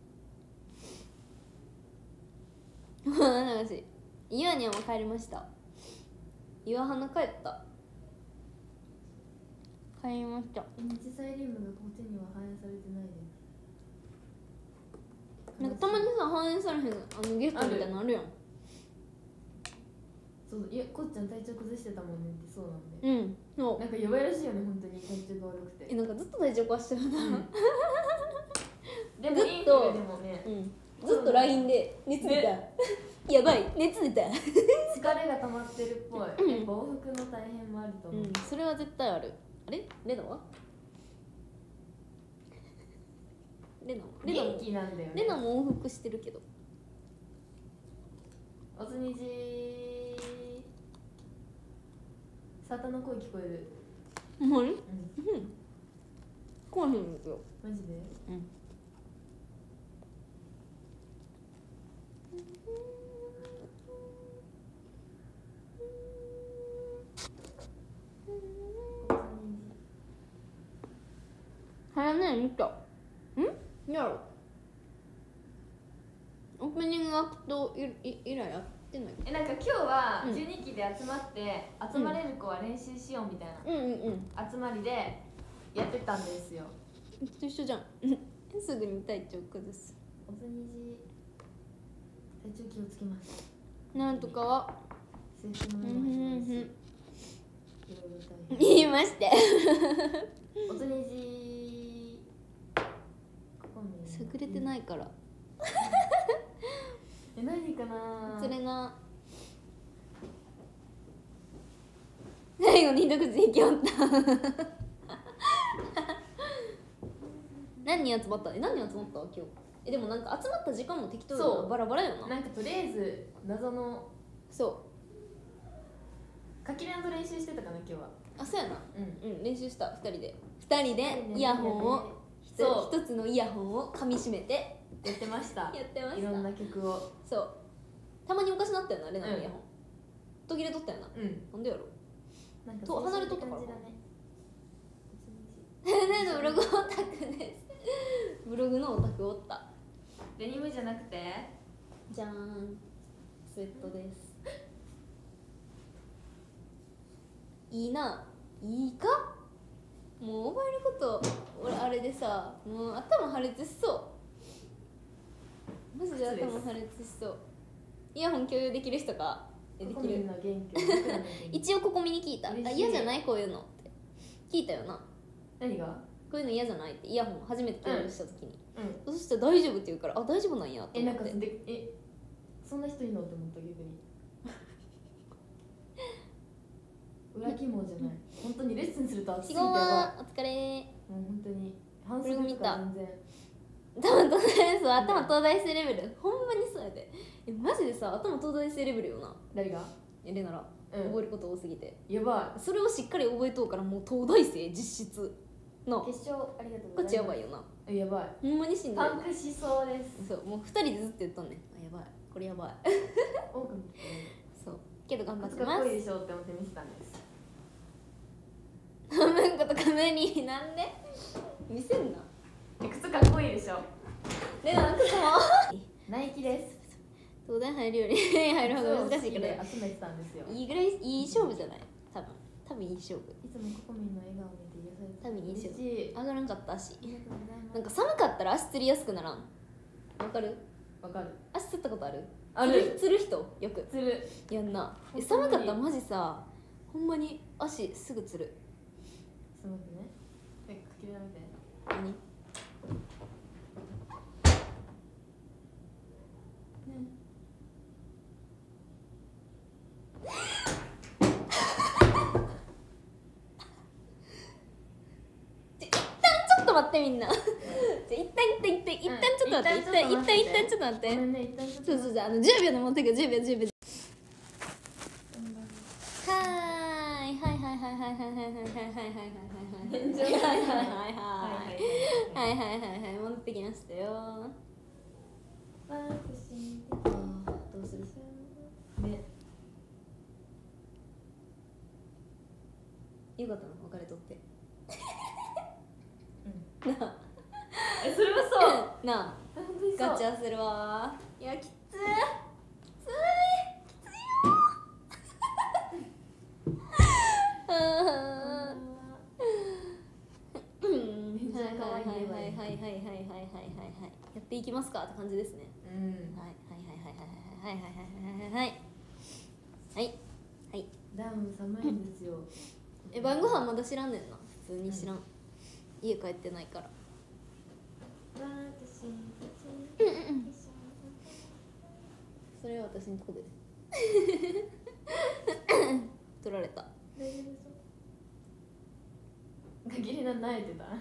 話岩にはもう帰りました。岩花帰った。帰りました。 日サイリウムがこっちには反映されてないです。 なんかたまにさ反映されへんあのゲストみたいなのあるやん。 そういやこっちゃん体調崩してたもんねってそうなんで。 うんそうなんかやばいらしいよね本当に体調が悪くて。 えなんかずっと体調壊してるな、 うんでもずっとインフルでもね、 うん、ずっと ライン で熱出た、ね、やばい熱出た疲れが溜まってるっぽい。やっぱ往復の大変もあると思う、 うん、それは絶対ある。あれレナはレナレナも元気なんだよね。 レナも往復してるけど。 おつにじサタの声聞こえる。 ほんまに？ うん。 うん。こうへんですよ。 マジで？ うん。早ね見た。ん？やろ。オープニングアクトいい以来やってない。 えなんか今日はうんじゅうにきで集まって、集まれる子は練習しようみたいな、 うんうんうん集まりでやってたんですよ。 うちと一緒じゃん。すぐに体調崩す。 おつにじ体調気をつけます。 なんとかは制服の目もしますし、いろいろ大変。 言いましておつにじここ見優れてないからえ何かな。 それな最後に一口息おった何人集まったえ何人集まった今日。えでもなんか集まった時間も適当だそうなバラバラよな。 なんかとりあえず謎のそ垣根と練習してたかな今日は。 うあそうやなうんうん練習したふたりでふたりでイヤホンをひそうとつのイヤホンを噛みしめてやってました。 やってました。 いろんな曲を。 そうたまにおかしなったよなレナのイヤホン、途切れとったよな。 うん。 なんでやろなんかと離れとったから青春って感ねのブログオタクですブログのオタクおったじだね。デニムじゃなくてじゃーんスウェットです。いいないいかもう覚えること俺あれでさもう頭破裂しそうマジで頭破裂しそう。イヤホン共有できる人かえできる。 の元気一応ここ見に聞いた。あ嬉しい嫌じゃないこういうのって聞いたよな。 何が。 こういうの嫌じゃないってイヤホン初めて共有した時に、 うん。 そしたら大丈夫って言うからあ大丈夫なんやとえなんか思って。 でえそんな人いんのって思った逆に。裏起毛じゃない。本当にレッスンすると暑す仕ぎてやばい。 事はお疲れ。 もう本当に半袖とか全然。 頭東大そう頭東大生レベルほんまにそうやで。えマジでさ頭東大生レベルよな。 誰が。 えレナら、 うん覚えること多すぎてやばそれをしっかり覚えとうからもう東大生実質のい。決勝ありがとうこっございます。 ちやばいよな。 えやばい。 ほんまにしんどいパンクしそうです。 そうもうふたりでずっと言っとんねん。あやばいこれやばい多く見てそうけど頑張ってかっこます。 いいでしょって思って見てたんです。 半分ことか目になんで見せんな。 え靴かっこいいでしょ。 でも靴もナイキです。 東大入るより入るほど難しいから靴を好きで集めてたんですよ。 いいぐらいいい勝負じゃない多分多分いい勝負。 いつもココミンの笑顔を見て癒されて多分いい勝負。 嬉しい。 上がらんかった足。 ありがとうございます。 なんか寒かったら足つりやすくならん。わかる？ わかる。 足つったことある？ ある。 つる人よくつる。 やんな。え本当に寒かったらマジさほんまに足すぐつる。 すみませんね。えかきれなめて。 何？ちょっと待ってみんな。じゃ一旦一旦一旦一旦ちょっと待って、一旦一旦一旦ちょっと待って。 ごめんね、一旦ちょっと。 そうそうそうあのじゅうびょうで持ってくじゅうびょうじゅうびょう。はーいはいはいはいはいはいはいはいはいはいはいはいはいはいはいはいはいはいはいはい戻ってきましたよ。 私あーどうする？ ね。 よかったの別れとって。 うん。 なあえそれはそう。 なあ本当にそう。 ガチャするわ。いやきついきついきついよ。あーうんめっちゃ可愛いはいはいはいはいはいはいはいはいはいやっていきますかって感じですね。 うん。 はいはいはいはいはいはいはいはいはいはいはいはいダウン寒いんですよ。 え晩ご飯まだ知らんねんな。普通に知らん、家帰ってないから。 私それは私にこで取られた。 大丈夫ですかきれな泣いてた。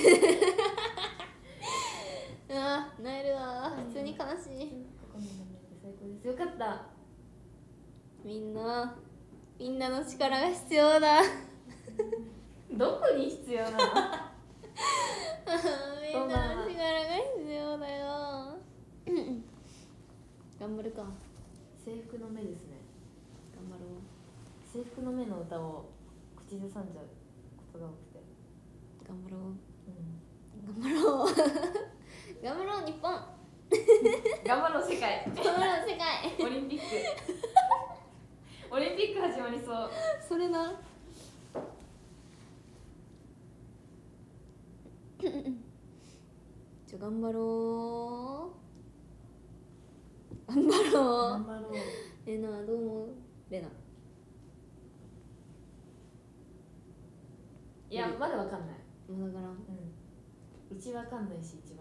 あー泣えるわ普通に悲しい。 ここに飲めて最高です。よかった。 みんなみんなの力が必要だ。 どこに必要なの？ みんなの力が必要だよ。頑張るか。 制服の目ですね。 頑張ろう。 制服の目の歌を口ずさんじゃうことが多くて。 頑張ろう。 うん。 頑張ろう。頑張ろう日本。 頑張ろう世界。 頑張ろう世界。 オリンピック。オリンピック始まりそう。 それな。じゃ頑張ろう。頑張ろう。 頑張ろう。 レナどう思う？レナ。 いやまだわかんない。 まだからん。 うん。うちわかんないし一番。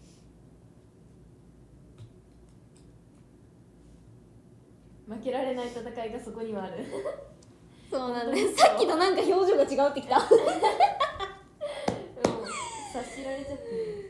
負けられない戦いがそこにはある。 そうなんだよ。さっきとなんか表情が違うってきた。 もう察しられちゃってる。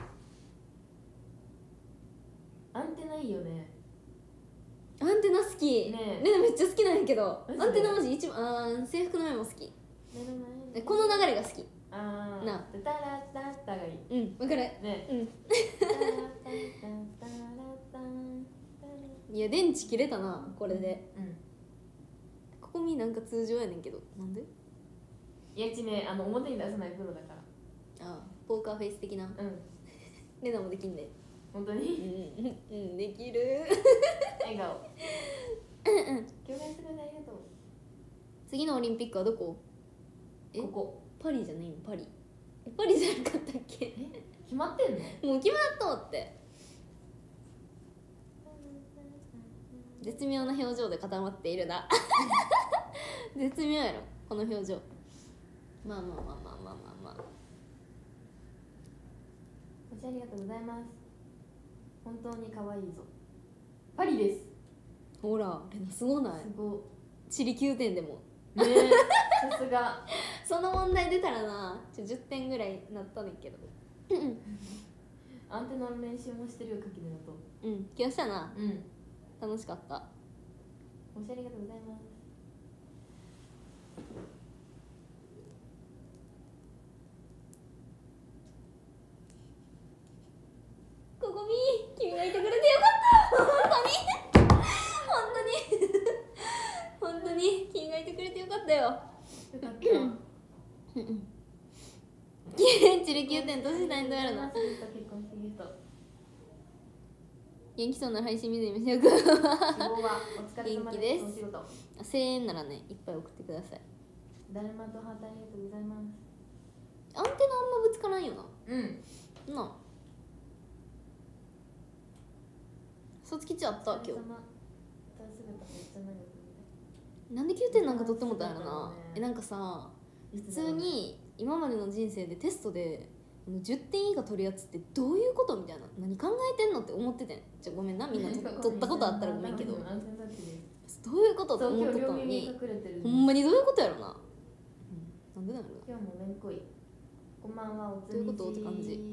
アンテナいいよね。 アンテナ好き。 ねえレナめっちゃ好きなんやけど。 マジでアンテナマジ一番あー制服の目も好き。 目の前でにこの流れが好き。 あーなあタラタラタがいいうんわかる。 ね。 うん。 タラタラタラタラいや電池切れたなこれで。 うんここみなんか通常やねんけどなんで？ いやうちねあの表に出さないプロだからああポーカーフェイス的な。 うんレナもできんで。 本当うんにうんできる。 笑顔共感してくれてありがと次のオリンピックはどこ？えうここパリじゃないの？パリえパリじゃなかったっけ？ え決まってんの？ もう決まっとって。絶妙な表情で固まっているな。絶妙やろこの表情。まあまあまあまあまあまあまあ。 ご視聴ありがとうございます。本当に可愛いぞ。パリです。 ほらレナすごない？ すご地理きゅうてんでもねえさすがその問題出たらなちょじゅってんぐらいなったねんけど。 アンテナの練習もしてるよ垣根だと。 うん今日したな。 うん楽しかった。 ご視聴ありがとうございます。 とう。 元気そうな配信見てみましょうか。 希望はお疲れ様元気です。 ですお仕事。 せんえんならねいっぱい送ってください。 だるまとハートありがとうございます。 アンテナあんまぶつからんよな。 うん。 なあそつきちゃった今日。なんできゅうてんなんか取ってもたんやろな。えなんかさ普通に今までの人生でテストでじゅってん以下取るやつってどういうことみたいな、何考えてんのって思っててん。じゃごめんなみんな取ったことあったらごめんけど、どういうことって思ってたのに、ほんまにどういうことやろな、うん、なんでなの。 今日もめんこい。こんばんは。おつどういうことって感じです。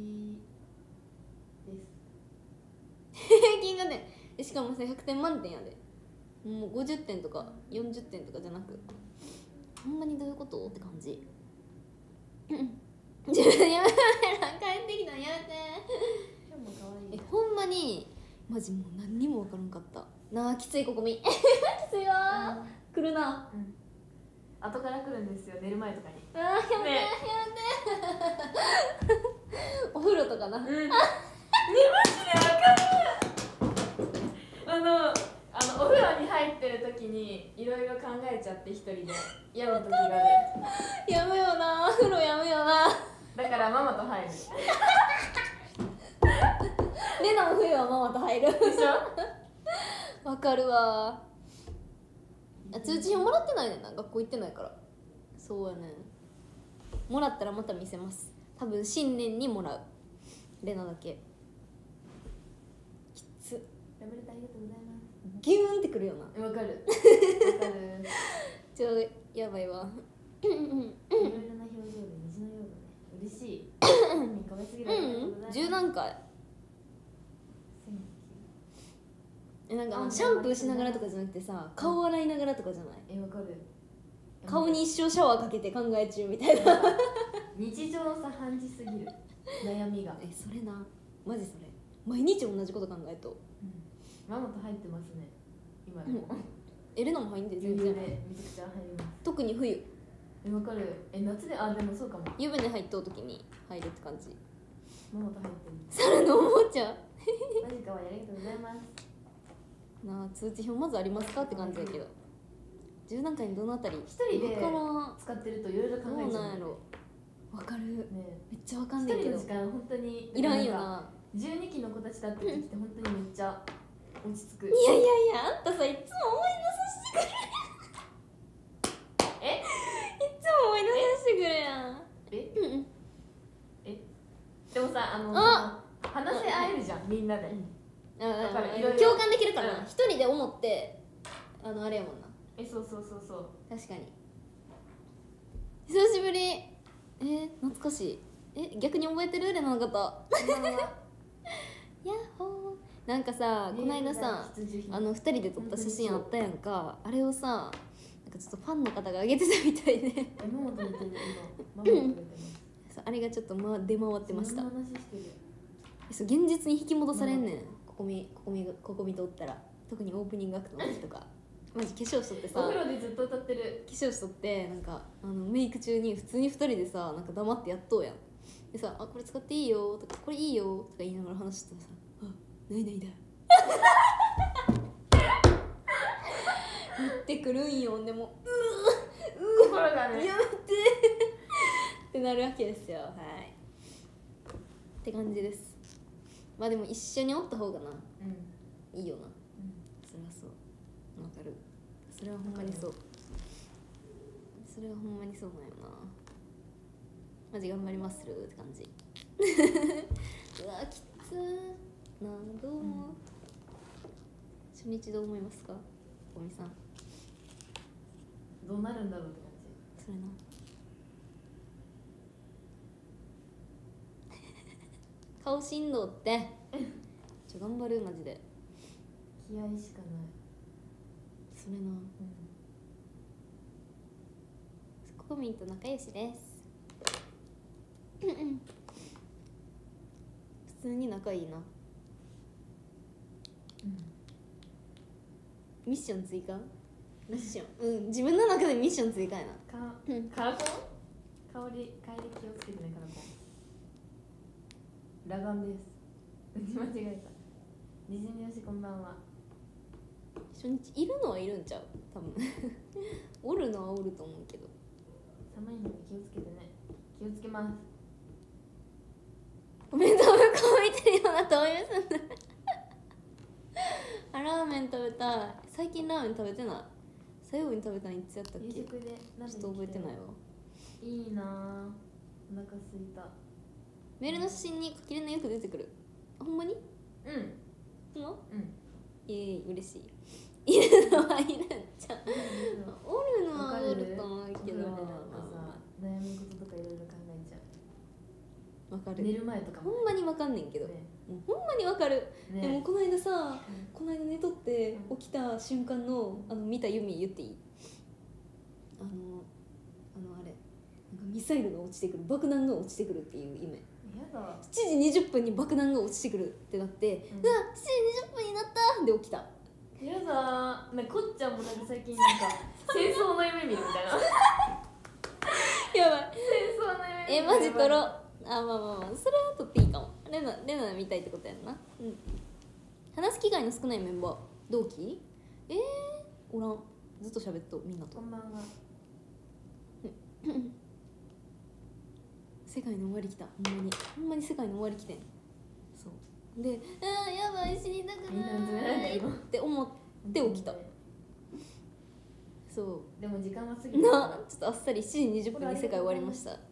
平均がね、しかもさひゃくてん満点やで、もうごじゅってんとかよんじゅってんとかじゃなく、ほんまにどういうことって感じ。自分やめろ、帰ってきたのやめて。 今日も可愛い。 えほんまにマジもう何にも分からんかったなあ。きついここみきついわー、来るな。 うん。後から来るんですよ、寝る前とかに。 あーやめて、 ねやめてお風呂とかな。 うん。ねマジでわかる。あのあのお風呂に入ってる時にいろいろ考えちゃって一人で嫌な時がある。 やめよな、お風呂やめよな。 だからママと入る。 レナも冬はママと入る。 でしょ。 わかるわ。あ通知表もらってないねんな、学校行ってないから。そうやねん。もらったらまた見せます。多分新年にもらう。レナだけきつ。 ラブレターありがとうございます。 ギューンってくるよな。 わかる。わかる。 ちょうどやばいわ。 いろいろな表情で虹のようだね。嬉しい。可愛すぎる。ありがとうございます。 十何回。えなんかあのシャンプーしながらとかじゃなくてさ、顔洗いながらとかじゃない。 えわかる。 顔に一生シャワーかけて考え中みたいな。 日常茶飯事すぎる。悩みが。 えそれな、マジそれ。毎日同じこと考えと。 うん、ママと入ってますね。今でも。 エレナも入んで全然。 全然めちゃくちゃ入ります。 特に冬。 えわかる。え夏であでもそうかも。 湯船入っとう時に入るって感じ。 ママと入ってる。 猿のおもちゃ。 マジかわいい、ありがとうございます。 なあ通知表まずありますかって感じやけど。十何回にどのあたり。 一人でわからん。 使ってるといろいろ考えちゃう。 どうなんやろ。わかる。 ね。 めっちゃわかん一ないけど。 人の時間本当にいらんよな。 じゅうにきの子たちだって時って本当にめっちゃ落ち着く。 いやいやいや、あんたさいつも思い出させてくれる。 え？ いつも思い出させてくれやん。 え？ うんうん。 え？でもさあのあ話し合えるじゃんみんなで。 あだからあいろいろ共感できるからうんな。一人で思ってあのあれやもんな。 えそうそうそうそう。 確かに。久しぶり。えー、懐かしい。え逆に覚えてるレナのこと。ヤッホー。なんかさこの間さあのふたりで撮った写真あったやんか。あれをさなんかちょっとファンの方が上げてたみたいで。 えママと似てる今。ママと似てますそうあれがちょっと、ま、出回ってました。 そんな話してる。 そう現実に引き戻されんねん、ここみここみここみとおったら。特にオープニングアクトの時とかマジ化粧しとってさ、 お風呂でずっと歌ってる。 化粧しとってなんかあのメイク中に普通にふたりでさなんか黙ってやっとうやん。でさ「あこれ使っていいよ」とか「これいいよ」とか言いながら話してたらさ「あないないだ」言ってくるんよ。でもう心がね。 ーやめてってなるわけですよ。はいって感じです。まあでも一緒におった方がなうん。 いいよな。それはそうわかる。それはほんまにそうそれはほんまにそうなんよな。マジ頑張りまするって感じ。うわきつーな。どう思う、うん、初日どう思いますか小見さん。 どうなるんだろうって感じ。 それな顔振動ってちょ頑張るマジで。 気合いしかない。 それな、うん、コミンと仲良しです。普通に仲いいな。 うん、 ミッション追加ミッションうん自分の中でミッション追加やな。 か、うん、カラコン香り、帰り気をつけてね。カラコン裸眼です。 打ち間違えた。ディズニー推しこんばんは。 初日いるのはいるんちゃう多分おるのはおると思うけど、 寒いので気をつけてね。気をつけます。 お弁当向こう見てるような遠い目すんねあ、ラーメン食べたい。最近ラーメン食べてない。最後に食べたのいつやったっけ。 夕食でラーメンちょっと覚えてないわ。 いいなぁ、お腹すいた。 メールの写真にかきれなよく出てくる。ほんまに？ うんほんま？ うんいえ、嬉しい。いるのはいるんちゃう。おるのはおると思うけど、 お風呂でなんかさ、悩み事とかいろいろ考えちゃう。 わかる。 寝る前とかもほんまにわかんねんけど、 ねもうほんまにわかる、 ねでもこの間さ、 うんこの間寝とってうん起きた瞬間のあの見た夢言っていい？あのあのあれなんかミサイルが落ちてくる、爆弾が落ちてくるっていう夢。 やだ。 しちじにじゅっぷんに爆弾が落ちてくるってなって、 ううんわしちじにじゅっぷんになったで起きた。 やだー。なんかこっちゃんもなんか最近なんか戦争の夢見るみたいな。 やばい。 戦争の夢見る。 えマジ撮ろう。あ、まあまあまあそれは撮っていいかも。レナレナ見たいってことやんな。うん。話す機会の少ないメンバー同期？えー、おらん。ずっと喋っとみんなとこ。んばんは。 世界の終わり来た。ほんまにほんまに世界の終わり来てん。そうで、あーやばい死にたくみんな詰められないった今。 て思って起きた。そでも時間は過ぎうてるな、ちょっとあっさりしちじにじゅっぷんに世界終わりました。はい。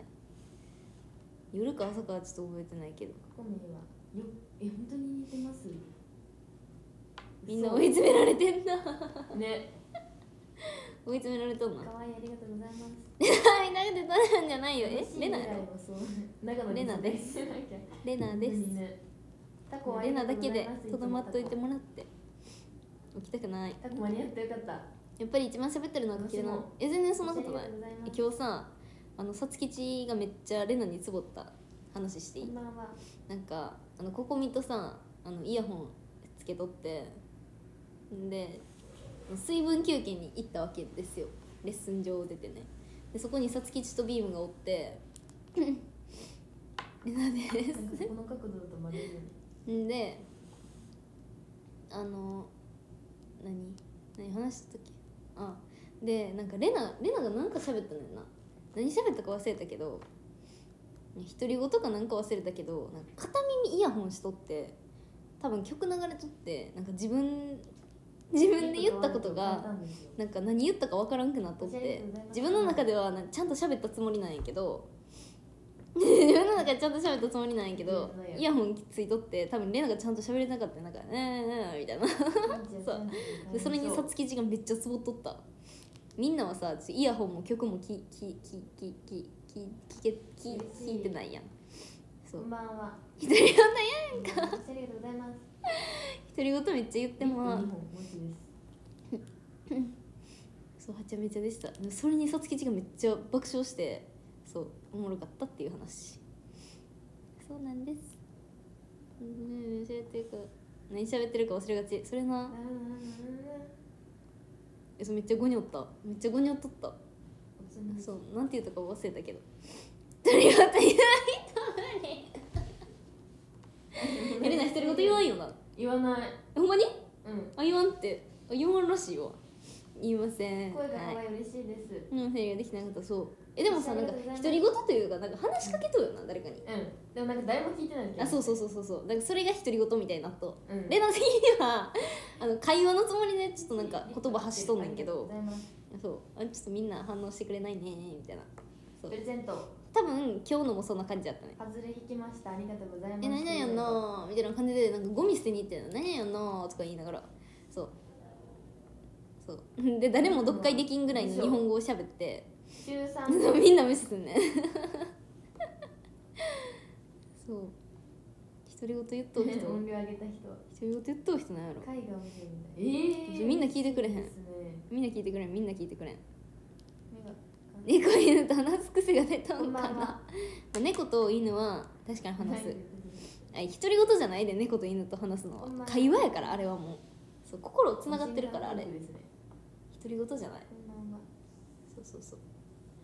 夜か朝かはちょっと覚えてないけど、 コメはよえ本当に似てます。 みんな追い詰められてんなね。 追い詰められとんな可愛いありがとうございます。 みんなでたんじゃないよ。え嬉しいレナやろ。 未来をそう長野にレナですしてなきゃ。 レナです。 本当にね。タコあレりがとうごナだけでざいます。 とどまっといてつももらって起きたくない。 タコ間に合ってよかった。 やっぱり一番喋ってるのはかきれな私も。 え全然そんなことないありがとうございますえ今日さあのさつきちがめっちゃレナにつぼった話していい？ こんばんは。 なんかあのココミとさあのイヤホンつけとってで水分休憩に行ったわけですよ。レッスン場を出てね。でそこにさつきちとビームがおってレナでなんかそこの角度だとまれるよね。 すんであの何何話したっけ。あでなんかレナレナがなんか喋ったのよな。何喋ったか忘れたけど独り言かなんか忘れたけどなんか片耳イヤホンしとって多分曲流れとってなんか自分自分で言ったことがなんか何言ったか分からんくなっとって自分の中ではなんかちゃんと喋ったつもりなんやけど自分の中でちゃんと喋ったつもりなんやけどイヤホンついとって多分レナがちゃんと喋れなかったなんか「ねえねえ」みたいなそうでそれにさつきちがめっちゃつぼっとった。みんなはさイヤホンも曲もきききききき聞けき聞いてないやん。そうこんばんは。 独り言やんか。 ありがとうございます。 独り言めっちゃ言ってもらう。 日本文字です。 そうはちゃめちゃでした。でそれにさつきちがめっちゃ爆笑してそうおもろかったっていう話。そうなんです。うん喋ってるか何喋ってるか忘れがち。それなえそうめっちゃゴニョっためっちゃゴニョっとったそうなんて言ったか忘れたけど独り言言わない人無理エレナ独り言言わんよな。 言わない。 ほんまに？ うん。 あ言わんってあ言わんらしいわ。言いません。 声が可はい愛い嬉しいです。 うん、整理ができてなかった。そうえでもさなんかありがとうご独りざいます言というかなんか話しかけとるよな誰かに。 うん。でもなんか誰も聞いてないんだあそうそうそうそうそうだからそれが独り言みたいになっと、 うん。 レナ的にはあの会話のつもりでちょっとなんか言葉発しとんねんけどありがとうございますそうあちょっとみんな反応してくれないねみたいな。そうプレゼント。 多分今日のもそんな感じだったね。 ハズレ引きました。ありがとうございます。 え何々やんなみたいな感じでなんかゴミ捨てに行って何々やんなとか言いながらそうそうで誰も読解できんぐらいの日本語を喋って中三。 みんな無視すんねんそう独り言言っとう人音量上げた人。 独り言言っとう人なんやろ。 海外を見てるんだ。ええ。 みんな聞いてくれへんですね。 みんな聞いてくれんみんな聞いてくれん。 目が。 猫犬と話す癖が出たこんんかな。 ばんは。 猫と犬は確かに話す。 はいあ独り言じゃないで猫と犬と話すのはこんばんは会話やからあれはもうそう心つながってるからあれですね。 独り言じゃない。 こんばんは。 そうそうそう。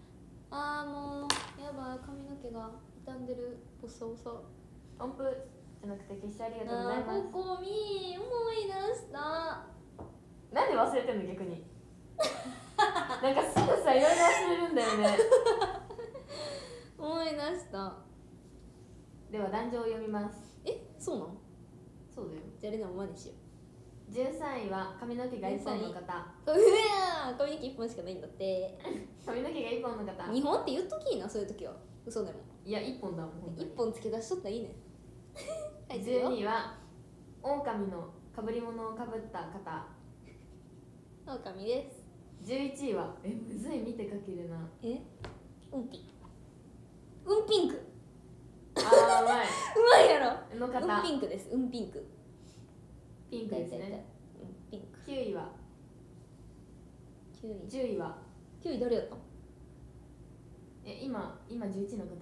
あーもうやばい髪の毛が傷んでるボサボサ。 音符。 じゃなくて決勝ありがとうございます。 ここみ思い出した。 なんで忘れてんの逆になんかすぐさいろいろ忘れるんだよね思い出した。 では壇上を読みます。 え、そうなの？ そうだよ。 じゃあレナも真似しよう。 じゅうさんいは髪の毛がいっぽんの方。 うわー、髪の毛いっぽんしかないんだって髪の毛がいっぽんの方。 にほんって言っときいな、そういう時は。嘘でもいやいっぽんだもん本当いっに。 ぽんつけ出しとったらいいねはい、 じゅうにいは狼のかぶり物をかぶった方。 狼です。 じゅういちいはえむずい見て書けるな。 え、うんぴうんピンクあーうまい。 うまいやろ。 の方。 うんピンクです。うんピンク。 ピンクですね。 うんピンク。 きゅういはきゅうい。 じゅういはきゅうい誰やったの？ え今今じゅういちの方だった。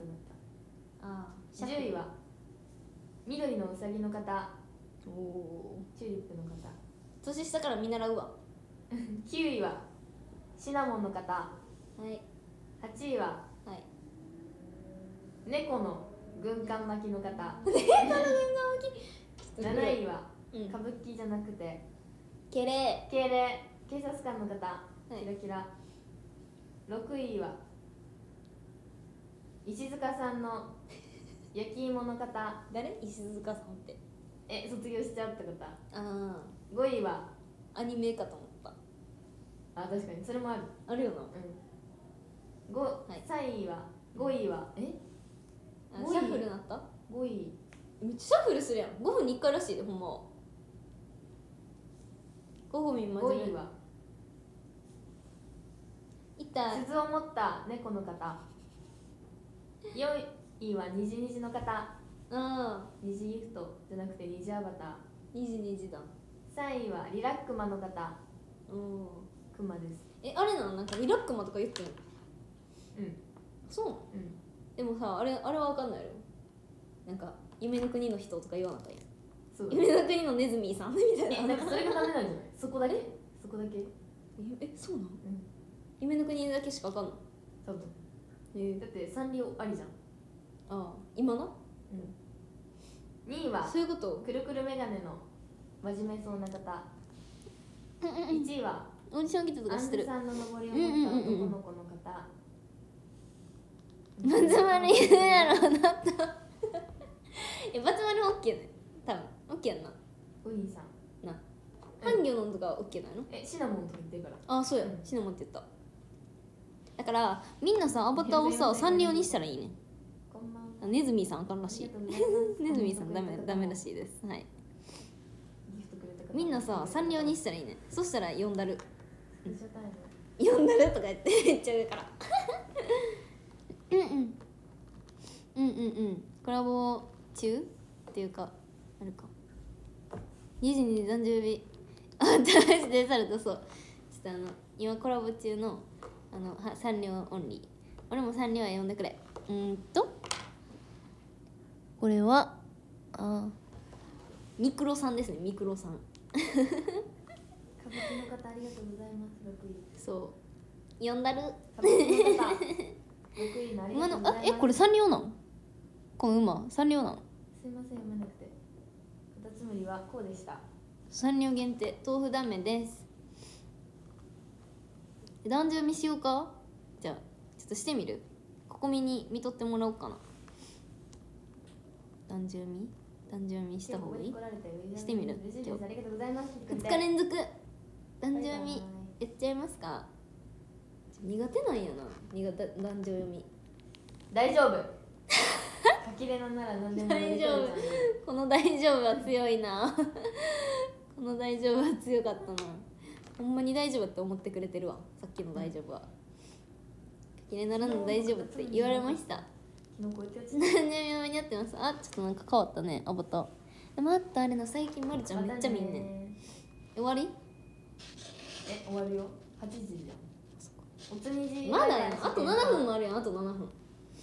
ああ。 じゅういは緑のうさぎの方。 おお。 チューリップの方。 年下から見習うわ。 きゅういはシナモンの方。 はい。 はちいははい。 猫の軍艦巻きの方。 猫の軍艦巻き。 なないはうん。 歌舞伎じゃなくてけれ。 敬礼警察官の方。 いキラキラ。ろくいは石塚さんの焼き芋の方。 誰？石塚さんって。 え卒業しちゃった方。 あごいはあ。アニメかと思った。 あ確かにそれもある。 あるよな。 うん。ご、 いさんいはごいはえごいあシャッフルなった？ ごいめっちゃシャッフルするやん。ごふんにいっかいらしいで、ほんまは。ごふん真ご面目。 いはいた。 鈴を持った猫の方。よいはにじにじの方。 ああ。 二次ギフトじゃなくて二次アバター。 にじにじだ。 さんいはリラックマの方。 うん。 クマです。 え、あれなの？なんかリラックマとか言ってんの？ うんそうなの？ うんでもさ、あれ、あれは分かんないやろ。なんか夢の国の人とか言わなかった。 そうだ夢の国のネズミさんみたいな。 えなんかそれがダメなんじゃないそこだけそこだけえ、そうなの？ うん夢の国だけしか分かんない。 多分えだってサンリオありじゃん。 ああ、今な？ うんにいはそういうこと。 くるくるメガネの真面目そうな方。 うんうんうん。 いちいはオーディション来たとアンか知ってる。 ズさんの上りを持った男の子の方。 バツ丸言うやろだったえ、バツ丸オッケーね。多分オッケーやんな。 ウィンさん。 なハンギョのとかオッケーなの？ えシナモンとか言ってるから。 ああ、そうや、 うんシナモンって言った。だからみんなさ、アバターをさサンリオにしたらいいね。 こんばんは。 ネズミさんあかんらしい。 ありがとうございますネズミさんダメダメらしいです。はい。 ギフトくれた方みんなさサンリオにしたらいいね。そしたら呼んだるスペシャルタイム。 呼んだるとか言ってめっちゃ上からうんうんうんうんうんコラボ中っていうかあるかにじに誕生日あ試してされた。そうちょっとあの今コラボ中のあのはサンリオオンリー。俺もサンリオは呼んでくれ。うーんとこれはあミクロさんですね。ミクロさん歌舞伎の方ありがとうございます。ろくいそう呼んだる歌舞伎の方ろくいのありが馬のとうございます。 あえこれサンリオなの？この馬サンリオなの？ すいません読めなくて。カタツムリはこうでした。 サンリオ限定豆腐ダメです。男女見しようか。じゃあちょっとしてみる。ここ見に見とってもらおうかな。男女見男女見した方がいい？してみる。 嬉しいです。ありがとうございます。 ふつか連続男女バイバイ見やっちゃいますか。苦手なんやな。苦手男女読み。 大丈夫。書きれのなら何でも乗り越えちゃう。 この大丈夫は強いなこの大丈夫は強かったな。ほんまに大丈夫って思ってくれてるわ。さっきの大丈夫は書きれならぬ大丈夫って言われました。 昨日こうやってやって何でもにやってます。あ、ちょっとなんか変わったねアバター。でもあったあれの最近まるちゃんめっちゃ見んねん。 ん。 終わり？ え終わるよ。はちじじゃん。おつにじ。 まだやん。あとななふんもあるやん。あとななふん。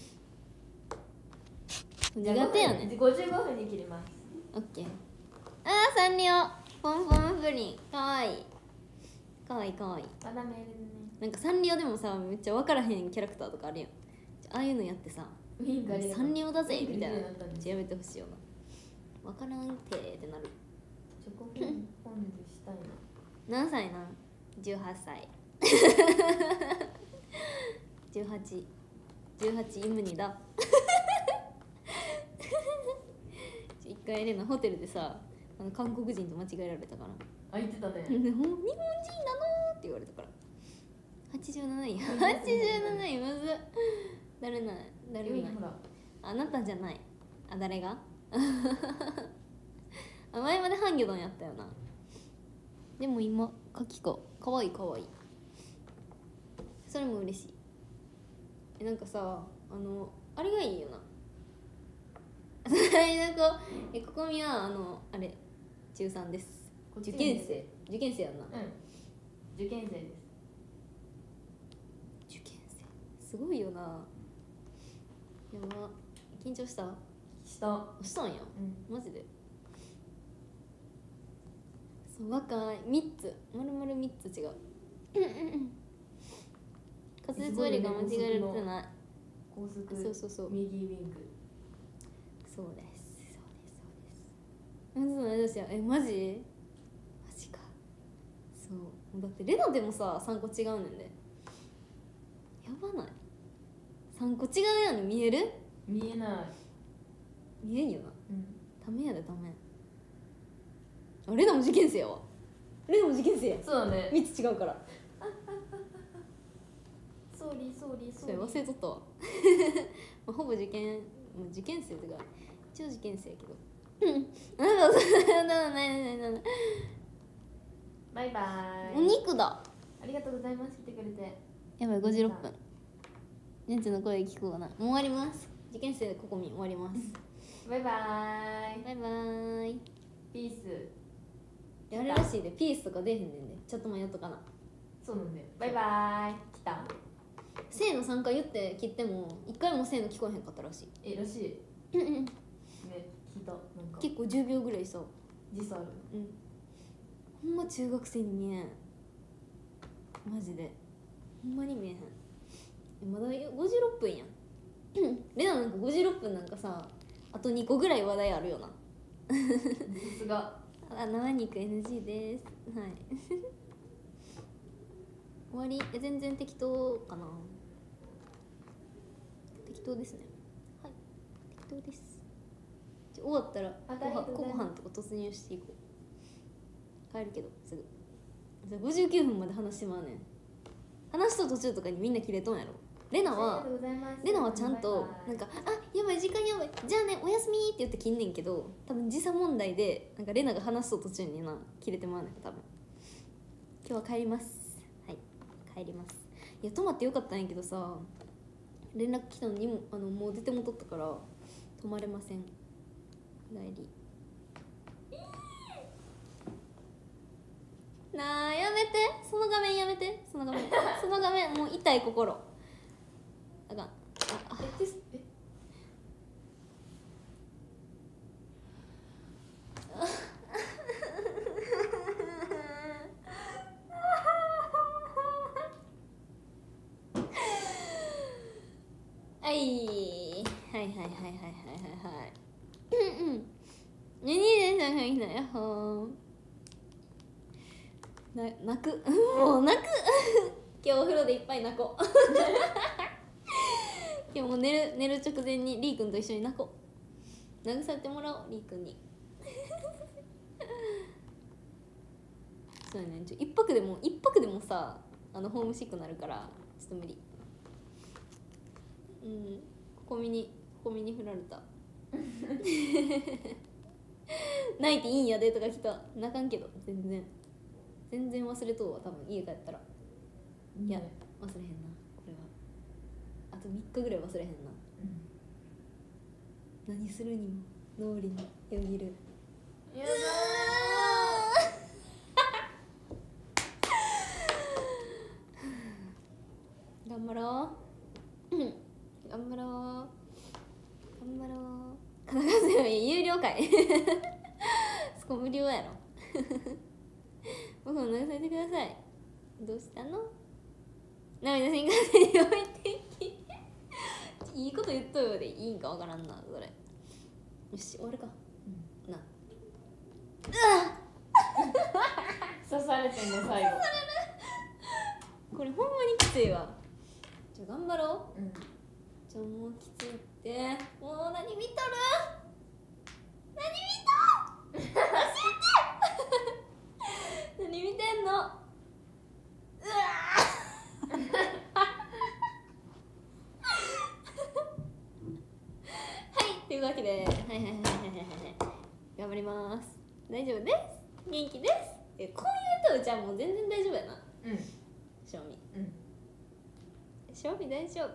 苦手やねん。 ごじゅうごふんに切ります。 オッケー。あーサンリオポンポンプリンかわいいかわいいかわいい。 まだメールでね。 なんかサンリオでもさめっちゃ分からへんキャラクターとかあるやん。ああいうのやってさウィンクありがとうサンリオだぜみたいな。 ウィンクありがとうちょやめてほしいよな。 分からんてってなる。 チョコフォンフォンデュしたいな。 何歳なん？じゅうはっさいじゅうはち、じゅうはちイムニだ一回レナホテルでさ、あの韓国人と間違えられたからあ、言ってたね。 日本人なのって言われたからはちじゅうなないはちじゅうなないむずっ。誰な誰なほらあなたじゃない。あ、誰があ、前までハンギョドンやったよな。でも今カキかかわいいかわいい。それも嬉しい。え、なんかさ、あのあれがいいよななんかえここみはあのあれ中さんです。受験生受験生やんな。 うん、受験生です。 受験生すごいよな。やば、緊張した？ したしたんや、 うん、 マジで。そう、若いみっつ、まるまるみっつ違う滑舌割りが間違えられてない。 高速、 そうそうそう、 右ウィンク。 そうですそうですそうです。まずどうしよう。え、マジマジか。そうだってレナでもささんこ違うねんで。やばない？さんこ違うように見える？ 見えない。 見えんよな。 うん、 ダメやでダメ。あ、レナも受験生やわ。レナも受験生や。 そうだね。 みっつ違うから。 ソーリーソーリーソそれーリー。 忘れとったわまあほぼ受験、もう受験生とか一応受験生やけどなんかそんなのないないないない。 バイバイ。 お肉だ。 ありがとうございます。来てくれて。 やばい、ごじゅうろっぷん。ネンツの声聞こうかな。もう終わります。受験生ここに終わりますバイバイ。 バイバーイ。 ピース。 やるらしいで、ピースとか出えへんねんで。ちょっと迷っとかな。 そうなんだよ。バイバイ。来た。 せーのさんかい言って切ってもいっかいもせーの聞こえへんかったらしい。 え、らしい。 うんうん。 ね、聞いた。なんか。 結構じゅうびょうぐらいさ。 時差ある。 うん。ほんま中学生に見えん。マジで。ほんまに見えへん。え、まだごじゅうろっぷんやん。レナなんかごじゅうろっぷんなんかさ、あとにこぐらい話題あるよな。 さすが。 あ、生肉 エヌジー です。はい終わり。え、全然適当かな。適当ですね。はい、適当です。じゃ終わったらあごはごりがとうございます飯とか突入していこう。帰るけどすぐ。じゃごじゅうきゅうふんまで話してまうねん。話した途中とかにみんな切れとんやろ。レナはありがとうございます。 レナはちゃんとバイバイなんか「あ、やばい時間やばい、じゃあねおやすみ」って言って切んねんけど、多分時差問題でなんかレナが話すと途中にな切れてまうねん多分。今日は帰ります。はい、帰ります。いや泊まってよかったんやけどさ、連絡来たのにもあのもう出てもとったから泊まれません。帰りなあ、やめて、その画面やめて、その画面その画面もう痛い心。あかん。ああえ、テスえはい、はいはいはいはいはいはいはいうんうんにねんさんがいいなやっほーな泣くもう泣く今日お風呂でいっぱい泣こう今日も寝る寝る直前にリーくんと一緒に泣こう。慰めてもらおうリーくんにそうやね、ちょ一泊でも一泊でもさ、あのホームシックなるからちょっと無理。うん、ここみにここみに振られた泣いていいんやでとか来た。泣かんけど全然全然忘れとうわ多分家帰ったら。いや忘れへんなこれは。あとみっかぐらい忘れへんな、うん、何するにも脳裏によぎる。 やだ頑張ろう頑張ろう頑張ろう。神奈川県有料会そこ無料やろ僕も慰めてください。どうしたの。涙新幹線に置いてきいいこと言っとるようでいいんかわからんなそれ。よし終わるか、うん、な刺されてんの最後。 これほんまにきついわ。じゃあ頑張ろう。 うん。 じゃあもうきついって。もう何見とる何見とん教えて何見てんの。うわはいというわけで、はいはいはいはいはいはい頑張ります。大丈夫です。元気です。えこういうとうちゃんもう全然大丈夫やな。 うん。 正味うん。 正味大丈夫。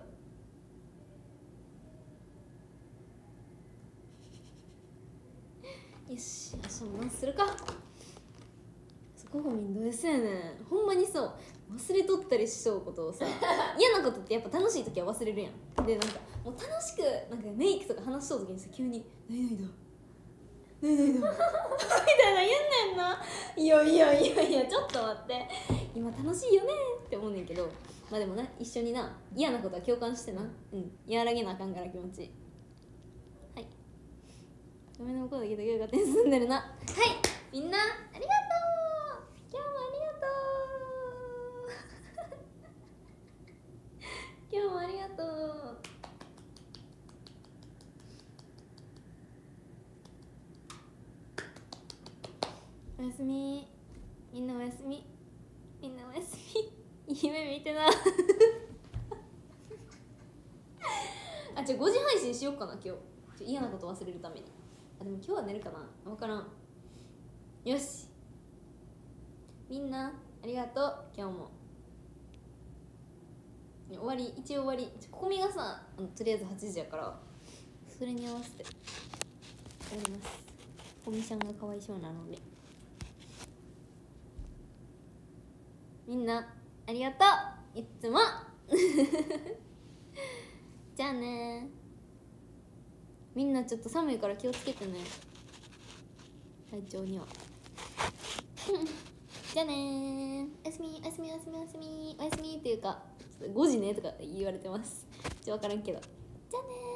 よし、そんなんするか。そこがみんどうせやねん。ほんまにそう忘れとったりしそうことをさ嫌なことってやっぱ楽しい時は忘れるやん。でなんかもう楽しくなんかメイクとか話しとう時にさ急に「何々だ何々だ」みたいな言んねんな。いやいやいやいやちょっと待って、今楽しいよねって思うねんけど、まあでもな一緒にな嫌なことは共感してな、うん和らげなあかんから気持ち。はいごめんの向こうだけどよかったに住んでるな。はいみんなありがとう。今日もありがとう今日もありがとう。おやすみ。みんなおやすみ。みんなおやすみ。夢見てなあ、じゃあごじ配信しよっかな今日。ちょ嫌なこと忘れるために。あ、でも今日は寝るかな、分からん。よしみんなありがとう。今日も終わり、一応終わり。ここみがさあのとりあえずはちじやからそれに合わせてやります。こみちゃんがかわいそうなので。みんなありがとういっつもじゃあね。みんなちょっと寒いから気をつけてね、体調にはじゃあねー。おやすみおやすみおやすみおやすみおやすみっていうかごじねとか言われてます。ちょっと分からんけど。じゃあねー。